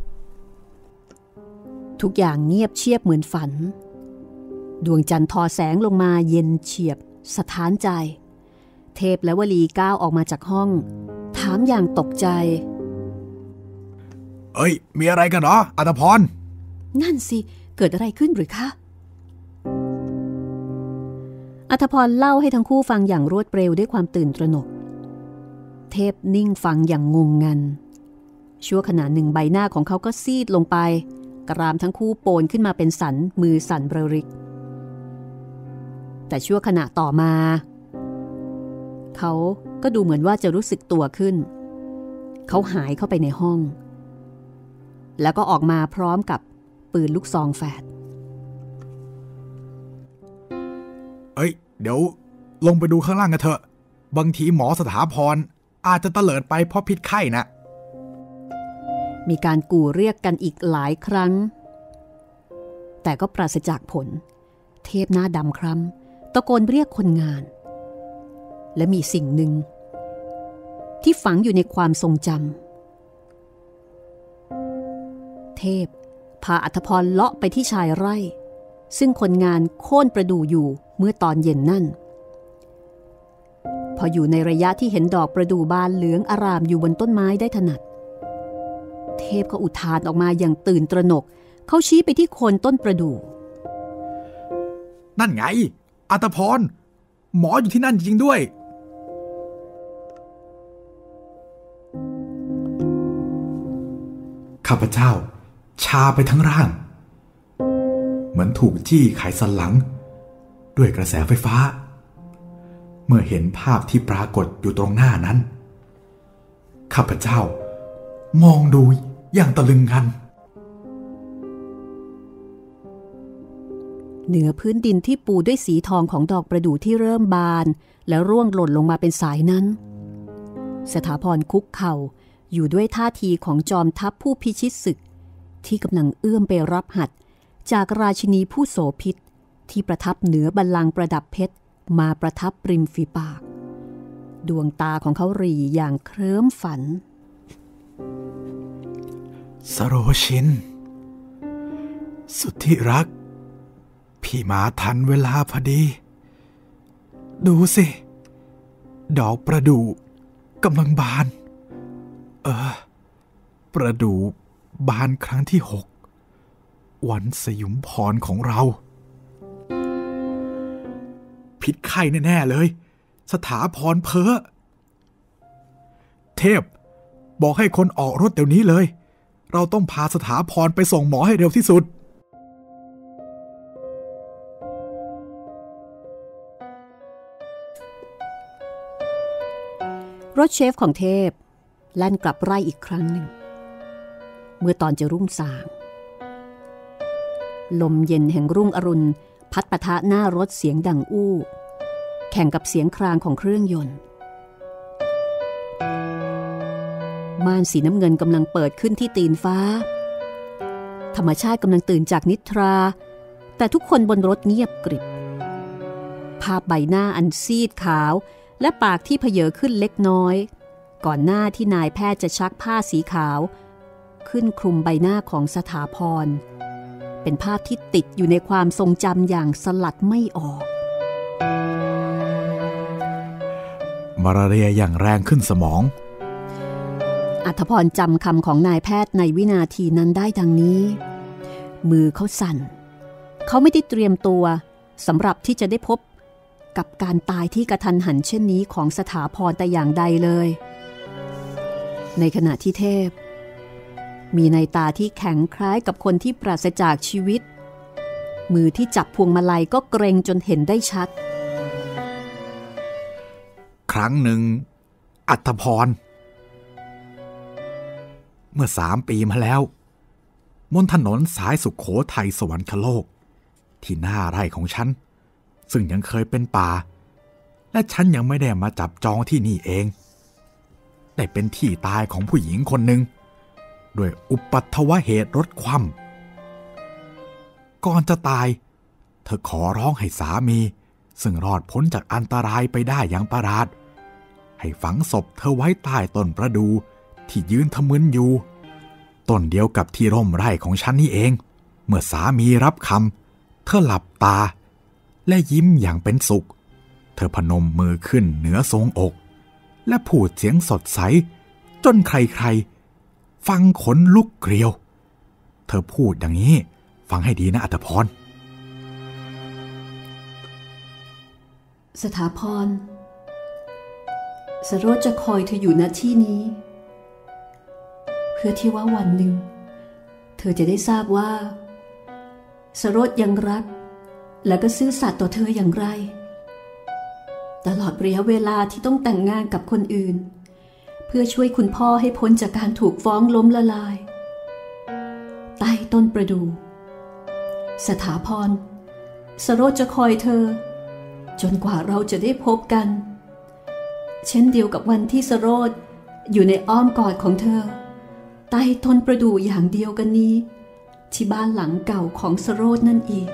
ทุกอย่างเงียบเชียบเหมือนฝันดวงจันทร์ทอแสงลงมาเย็นเฉียบสะท้านใจเทพและวลีก้าวออกมาจากห้องถามอย่างตกใจเอ้ยมีอะไรกันเหรออัธพรนั่นสิเกิดอะไรขึ้นหรือคะอัธพรเล่าให้ทั้งคู่ฟังอย่างรวดเร็วด้วยความตื่นตระหนกเทพนิ่งฟังอย่างงงงันชั่วขณะหนึ่งใบหน้าของเขาก็ซีดลงไปกรามทั้งคู่โปนขึ้นมาเป็นสันมือสั่นระริกแต่ชั่วขณะต่อมาเขาก็ดูเหมือนว่าจะรู้สึกตัวขึ้นเขาหายเข้าไปในห้องแล้วก็ออกมาพร้อมกับปืนลูกซองแฝดเอ้ยเดี๋ยวลงไปดูข้างล่างกันเถอะบางทีหมอสถาพรอาจจะเตลิดไปเพราะพิษไข้นะมีการกู่เรียกกันอีกหลายครั้งแต่ก็ปราศจากผลเทพหน้าดำคล้ำตะโกนเรียกคนงานและมีสิ่งหนึ่งที่ฝังอยู่ในความทรงจำเทพพาอัธพรเลาะไปที่ชายไร่ซึ่งคนงานโค่นประดู่อยู่เมื่อตอนเย็นนั่นพออยู่ในระยะที่เห็นดอกประดู่บานเหลืองอารามอยู่บนต้นไม้ได้ถนัดเทพก็อุทานออกมาอย่างตื่นตระหนกเขาชี้ไปที่โคนต้นประดู่นั่นไงอัธพรหมออยู่ที่นั่นจริงด้วยข้าพเจ้าชาไปทั้งร่างเหมือนถูกจี้ไขสันหลังด้วยกระแสไฟฟ้าเมื่อเห็นภาพที่ปรากฏอยู่ตรงหน้านั้นข้าพเจ้ามองดูอย่างตะลึงงันเหนือพื้นดินที่ปูด้วยสีทองของดอกประดู่ที่เริ่มบานและร่วงหล่นลงมาเป็นสายนั้นสถาพรคุกเข่าอยู่ด้วยท่าทีของจอมทัพผู้พิชิตศึกที่กำลังเอื้อมไปรับหัตถ์จากราชินีผู้โสภิตที่ประทับเหนือบัลลังก์ประดับเพชรมาประทับริมฝีปากดวงตาของเขาหรี่อย่างเคลิ้มฝันสโรชินสุดที่รักพี่มาทันเวลาพอดีดูสิดอกประดู่กำลังบานประดู่บานครั้งที่6วันสยุมพรของเราพิษไข้แน่ๆเลยสถาพรเพ้อเทพบอกให้คนออกรถเดี๋ยวนี้เลยเราต้องพาสถาพรไปส่งหมอให้เร็วที่สุดรถเชฟของเทพแล่นกลับไร่อีกครั้งหนึ่งเมื่อตอนจะรุ่งสางลมเย็นแห่งรุ่งอรุณพัดปะทะหน้ารถเสียงดังอู้แข่งกับเสียงครางของเครื่องยนต์ม่านสีน้ำเงินกำลังเปิดขึ้นที่ตีนฟ้าธรรมชาติกำลังตื่นจากนิทราแต่ทุกคนบนรถเงียบกริบภาพใบหน้าอันซีดขาวและปากที่เผยขึ้นเล็กน้อยก่อนหน้าที่นายแพทย์จะชักผ้าสีขาวขึ้นคลุมใบหน้าของสถาพรเป็นภาพที่ติดอยู่ในความทรงจำอย่างสลัดไม่ออกมาลาเรียอย่างแรงขึ้นสมองอัธพรจำคำของนายแพทย์ในวินาทีนั้นได้ดังนี้มือเขาสั่นเขาไม่ได้เตรียมตัวสำหรับที่จะได้พบกับการตายที่กระทันหันเช่นนี้ของสถาพรแต่อย่างใดเลยในขณะที่เทพมีในตาที่แข็งคล้ายกับคนที่ปราศจากชีวิตมือที่จับพวงมาลัยก็เกรงจนเห็นได้ชัดครั้งหนึ่งอัฐพรเมื่อ3 ปีมาแล้วบนถนนสายสุโขทัยสวรรคโลกที่หน้าไร่ของฉันซึ่งยังเคยเป็นป่าและฉันยังไม่ได้มาจับจองที่นี่เองได้เป็นที่ตายของผู้หญิงคนหนึ่งด้วยอุปัฏฐวเหตุรถคว่ำก่อนจะตายเธอขอร้องให้สามีซึ่งรอดพ้นจากอันตรายไปได้อย่างประหลาดให้ฝังศพเธอไว้ใต้ต้นประดู่ที่ยืนทะมึนอยู่ต้นเดียวกับที่ร่มไร่ของฉันนี่เองเมื่อสามีรับคำเธอหลับตาและยิ้มอย่างเป็นสุขเธอพนมมือขึ้นเหนือทรวงอกและพูดเสียงสดใสจนใครๆฟังขนลุกเกลียวเธอพูดดังนี้ฟังให้ดีนะอัฐพรสถาพรสโรจน์จะคอยเธออยู่ณที่นี้เพื่อที่ว่าวันหนึ่งเธอจะได้ทราบว่าสโรจน์ยังรักและก็ซื่อสัตย์ต่อเธออย่างไรตลอดระยะเวลาที่ต้องแต่งงานกับคนอื่นเพื่อช่วยคุณพ่อให้พ้นจากการถูกฟ้องล้มละลายใต้ต้นประดู่สถาพรสโรจน์จะคอยเธอจนกว่าเราจะได้พบกันเช่นเดียวกับวันที่สโรจน์อยู่ในอ้อมกอดของเธอใต้ต้นประดู่อย่างเดียวกันนี้ที่บ้านหลังเก่าของสโรจน์นั่นอีก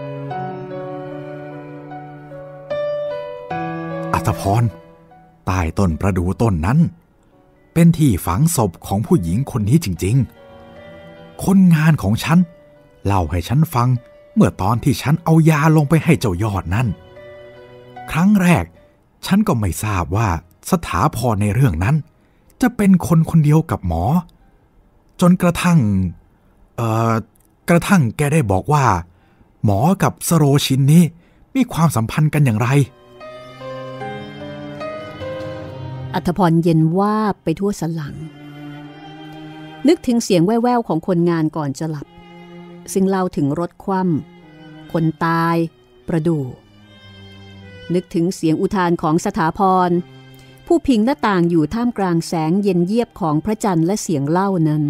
อัฐพรใต้ต้นประดู่ต้นนั้นเป็นที่ฝังศพของผู้หญิงคนนี้จริงๆคนงานของฉันเล่าให้ฉันฟังเมื่อตอนที่ฉันเอายาลงไปให้เจ้ายอดนั่นครั้งแรกฉันก็ไม่ทราบว่าสถาพรในเรื่องนั้นจะเป็นคนคนเดียวกับหมอจนกระทั่งแกได้บอกว่าหมอกับสโรชินนี้มีความสัมพันธ์กันอย่างไรอัฐพรเย็นวาบไปทั่วสันหลังนึกถึงเสียงแว่วๆของคนงานก่อนจะหลับซึ่งเล่าถึงรถคว่ำคนตายประดู่นึกถึงเสียงอุทานของสถาพรผู้พิงหน้าต่างอยู่ท่ามกลางแสงเย็นเยียบของพระจันทร์และเสียงเล่านั้น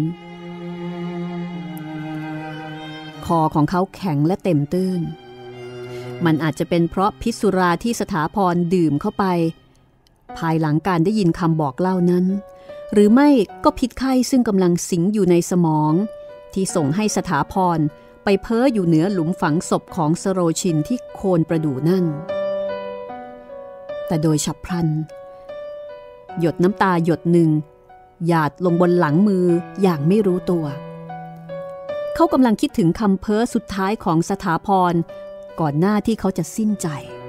คอของเขาแข็งและเต็มตื้นมันอาจจะเป็นเพราะพิษสุราที่สถาพรดื่มเข้าไปภายหลังการได้ยินคำบอกเล่านั้นหรือไม่ก็พิษไข้ซึ่งกำลังสิงอยู่ในสมองที่ส่งให้สถาพรไปเพ้ออยู่เหนือหลุมฝังศพของสโรชินที่โคนประดู่นั่นแต่โดยฉับพลันหยดน้ำตาหยดหนึ่งหยาดลงบนหลังมืออย่างไม่รู้ตัวเขากำลังคิดถึงคำเพ้อสุดท้ายของสถาพรก่อนหน้าที่เขาจะสิ้นใจ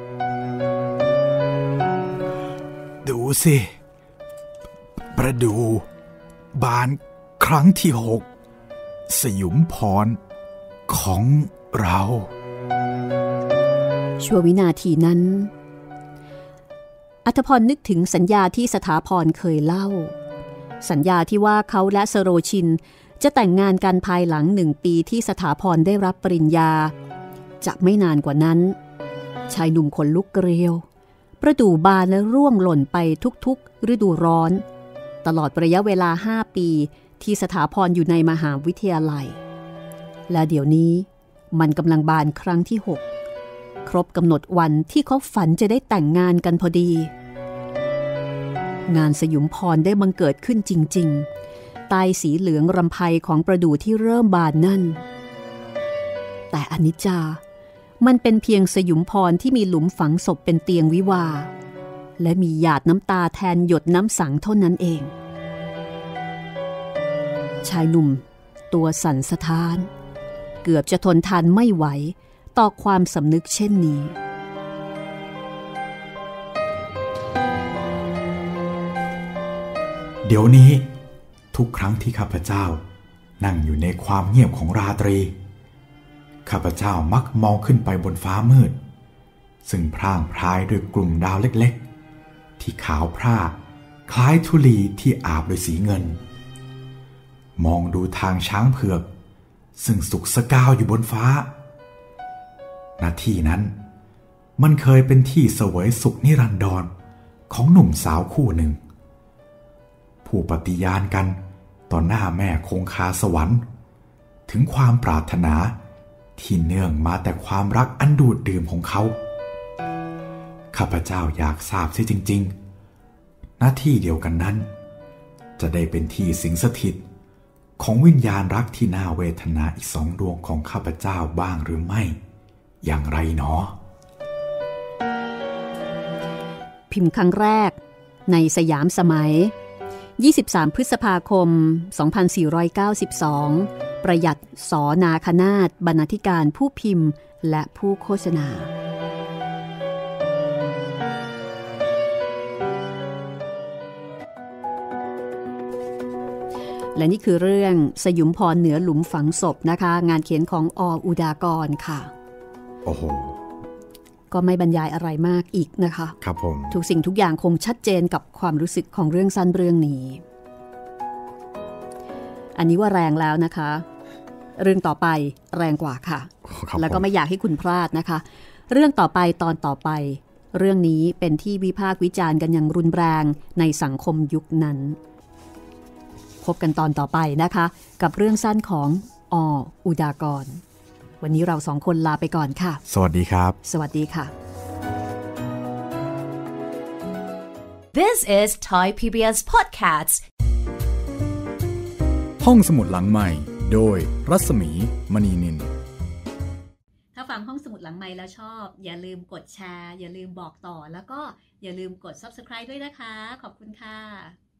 ดูสิประดู่บานครั้งที่6สยุมพรของเราชั่ววินาทีนั้นอัฐพรนึกถึงสัญญาที่สถาพรเคยเล่าสัญญาที่ว่าเขาและสโรชินจะแต่งงานกันภายหลัง1 ปีที่สถาพรได้รับปริญญาจะไม่นานกว่านั้นชายหนุ่มขนลุกเกลียวประดู่บานและร่วงหล่นไปทุกๆฤดูร้อนตลอดระยะเวลา5 ปีที่สถาพรอยู่ในมหาวิทยาลัยและเดี๋ยวนี้มันกำลังบานครั้งที่6ครบกำหนดวันที่เขาฝันจะได้แต่งงานกันพอดีงานสยุมพรได้บังเกิดขึ้นจริงๆใต้สีเหลืองรำไพของประดู่ที่เริ่มบานนั่นแต่อนิจจามันเป็นเพียงสยุมพรที่มีหลุมฝังศพเป็นเตียงวิวาและมีหยาดน้ำตาแทนหยดน้ำสังเท่านั้นเองชายหนุ่มตัวสั่นสะท้านเกือบจะทนทานไม่ไหวต่อความสำนึกเช่นนี้เดี๋ยวนี้ทุกครั้งที่ข้าพเจ้านั่งอยู่ในความเงียบของราตรีข้าพเจ้ามักมองขึ้นไปบนฟ้ามืดซึ่งพร่างพรายด้วยกลุ่มดาวเล็กๆที่ขาวพร่าคล้ายธุลีที่อาบด้วยสีเงินมองดูทางช้างเผือกซึ่งสุกสกาวอยู่บนฟ้าณที่นั้นมันเคยเป็นที่เสวยสุขนิรันดรของหนุ่มสาวคู่หนึ่งผู้ปฏิญาณกันต่อหน้าแม่คงคาสวรรค์ถึงความปรารถนาที่เนื่องมาแต่ความรักอันดูดดื่มของเขาข้าพเจ้าอยากทราบเสียจริงๆหน้าที่เดียวกันนั้นจะได้เป็นที่สิงสถิตของวิญญาณรักที่น่าเวทนาอีก2 ดวงของข้าพเจ้าบ้างหรือไม่อย่างไรหนอพิมพ์ครั้งแรกในสยามสมัย23 พฤษภาคม 2492 ประหยัดสนาคนาถบรรณาธิการผู้พิมพ์และผู้โฆษณาและนี่คือเรื่องสยุมพรเหนือหลุมฝังศพนะคะงานเขียนของอุดากรค่ะโอ้โหก็ไม่บรรยายอะไรมากอีกนะคะครับผมทุกสิ่งทุกอย่างคงชัดเจนกับความรู้สึกของเรื่องสั้นเรื่องนี้อันนี้ว่าแรงแล้วนะคะเรื่องต่อไปแรงกว่าค่ะแล้วก็ไม่อยากให้คุณพลาดนะคะเรื่องต่อไปตอนต่อไปเรื่องนี้เป็นที่วิพากษ์วิจารณ์กันอย่างรุนแรงในสังคมยุคนั้นพบกันตอนต่อไปนะคะกับเรื่องสั้นของอุดากรวันนี้เรา2 คนลาไปก่อนค่ะสวัสดีครับสวัสดีค่ะ This is Thai PBS Podcasts ห้องสมุดหลังใหม่โดยรัศมีมณีนินถ้าฟังห้องสมุดหลังใหม่แล้วชอบอย่าลืมกดแชร์อย่าลืมบอกต่อแล้วก็อย่าลืมกด Subscribe ด้วยนะคะขอบคุณค่ะ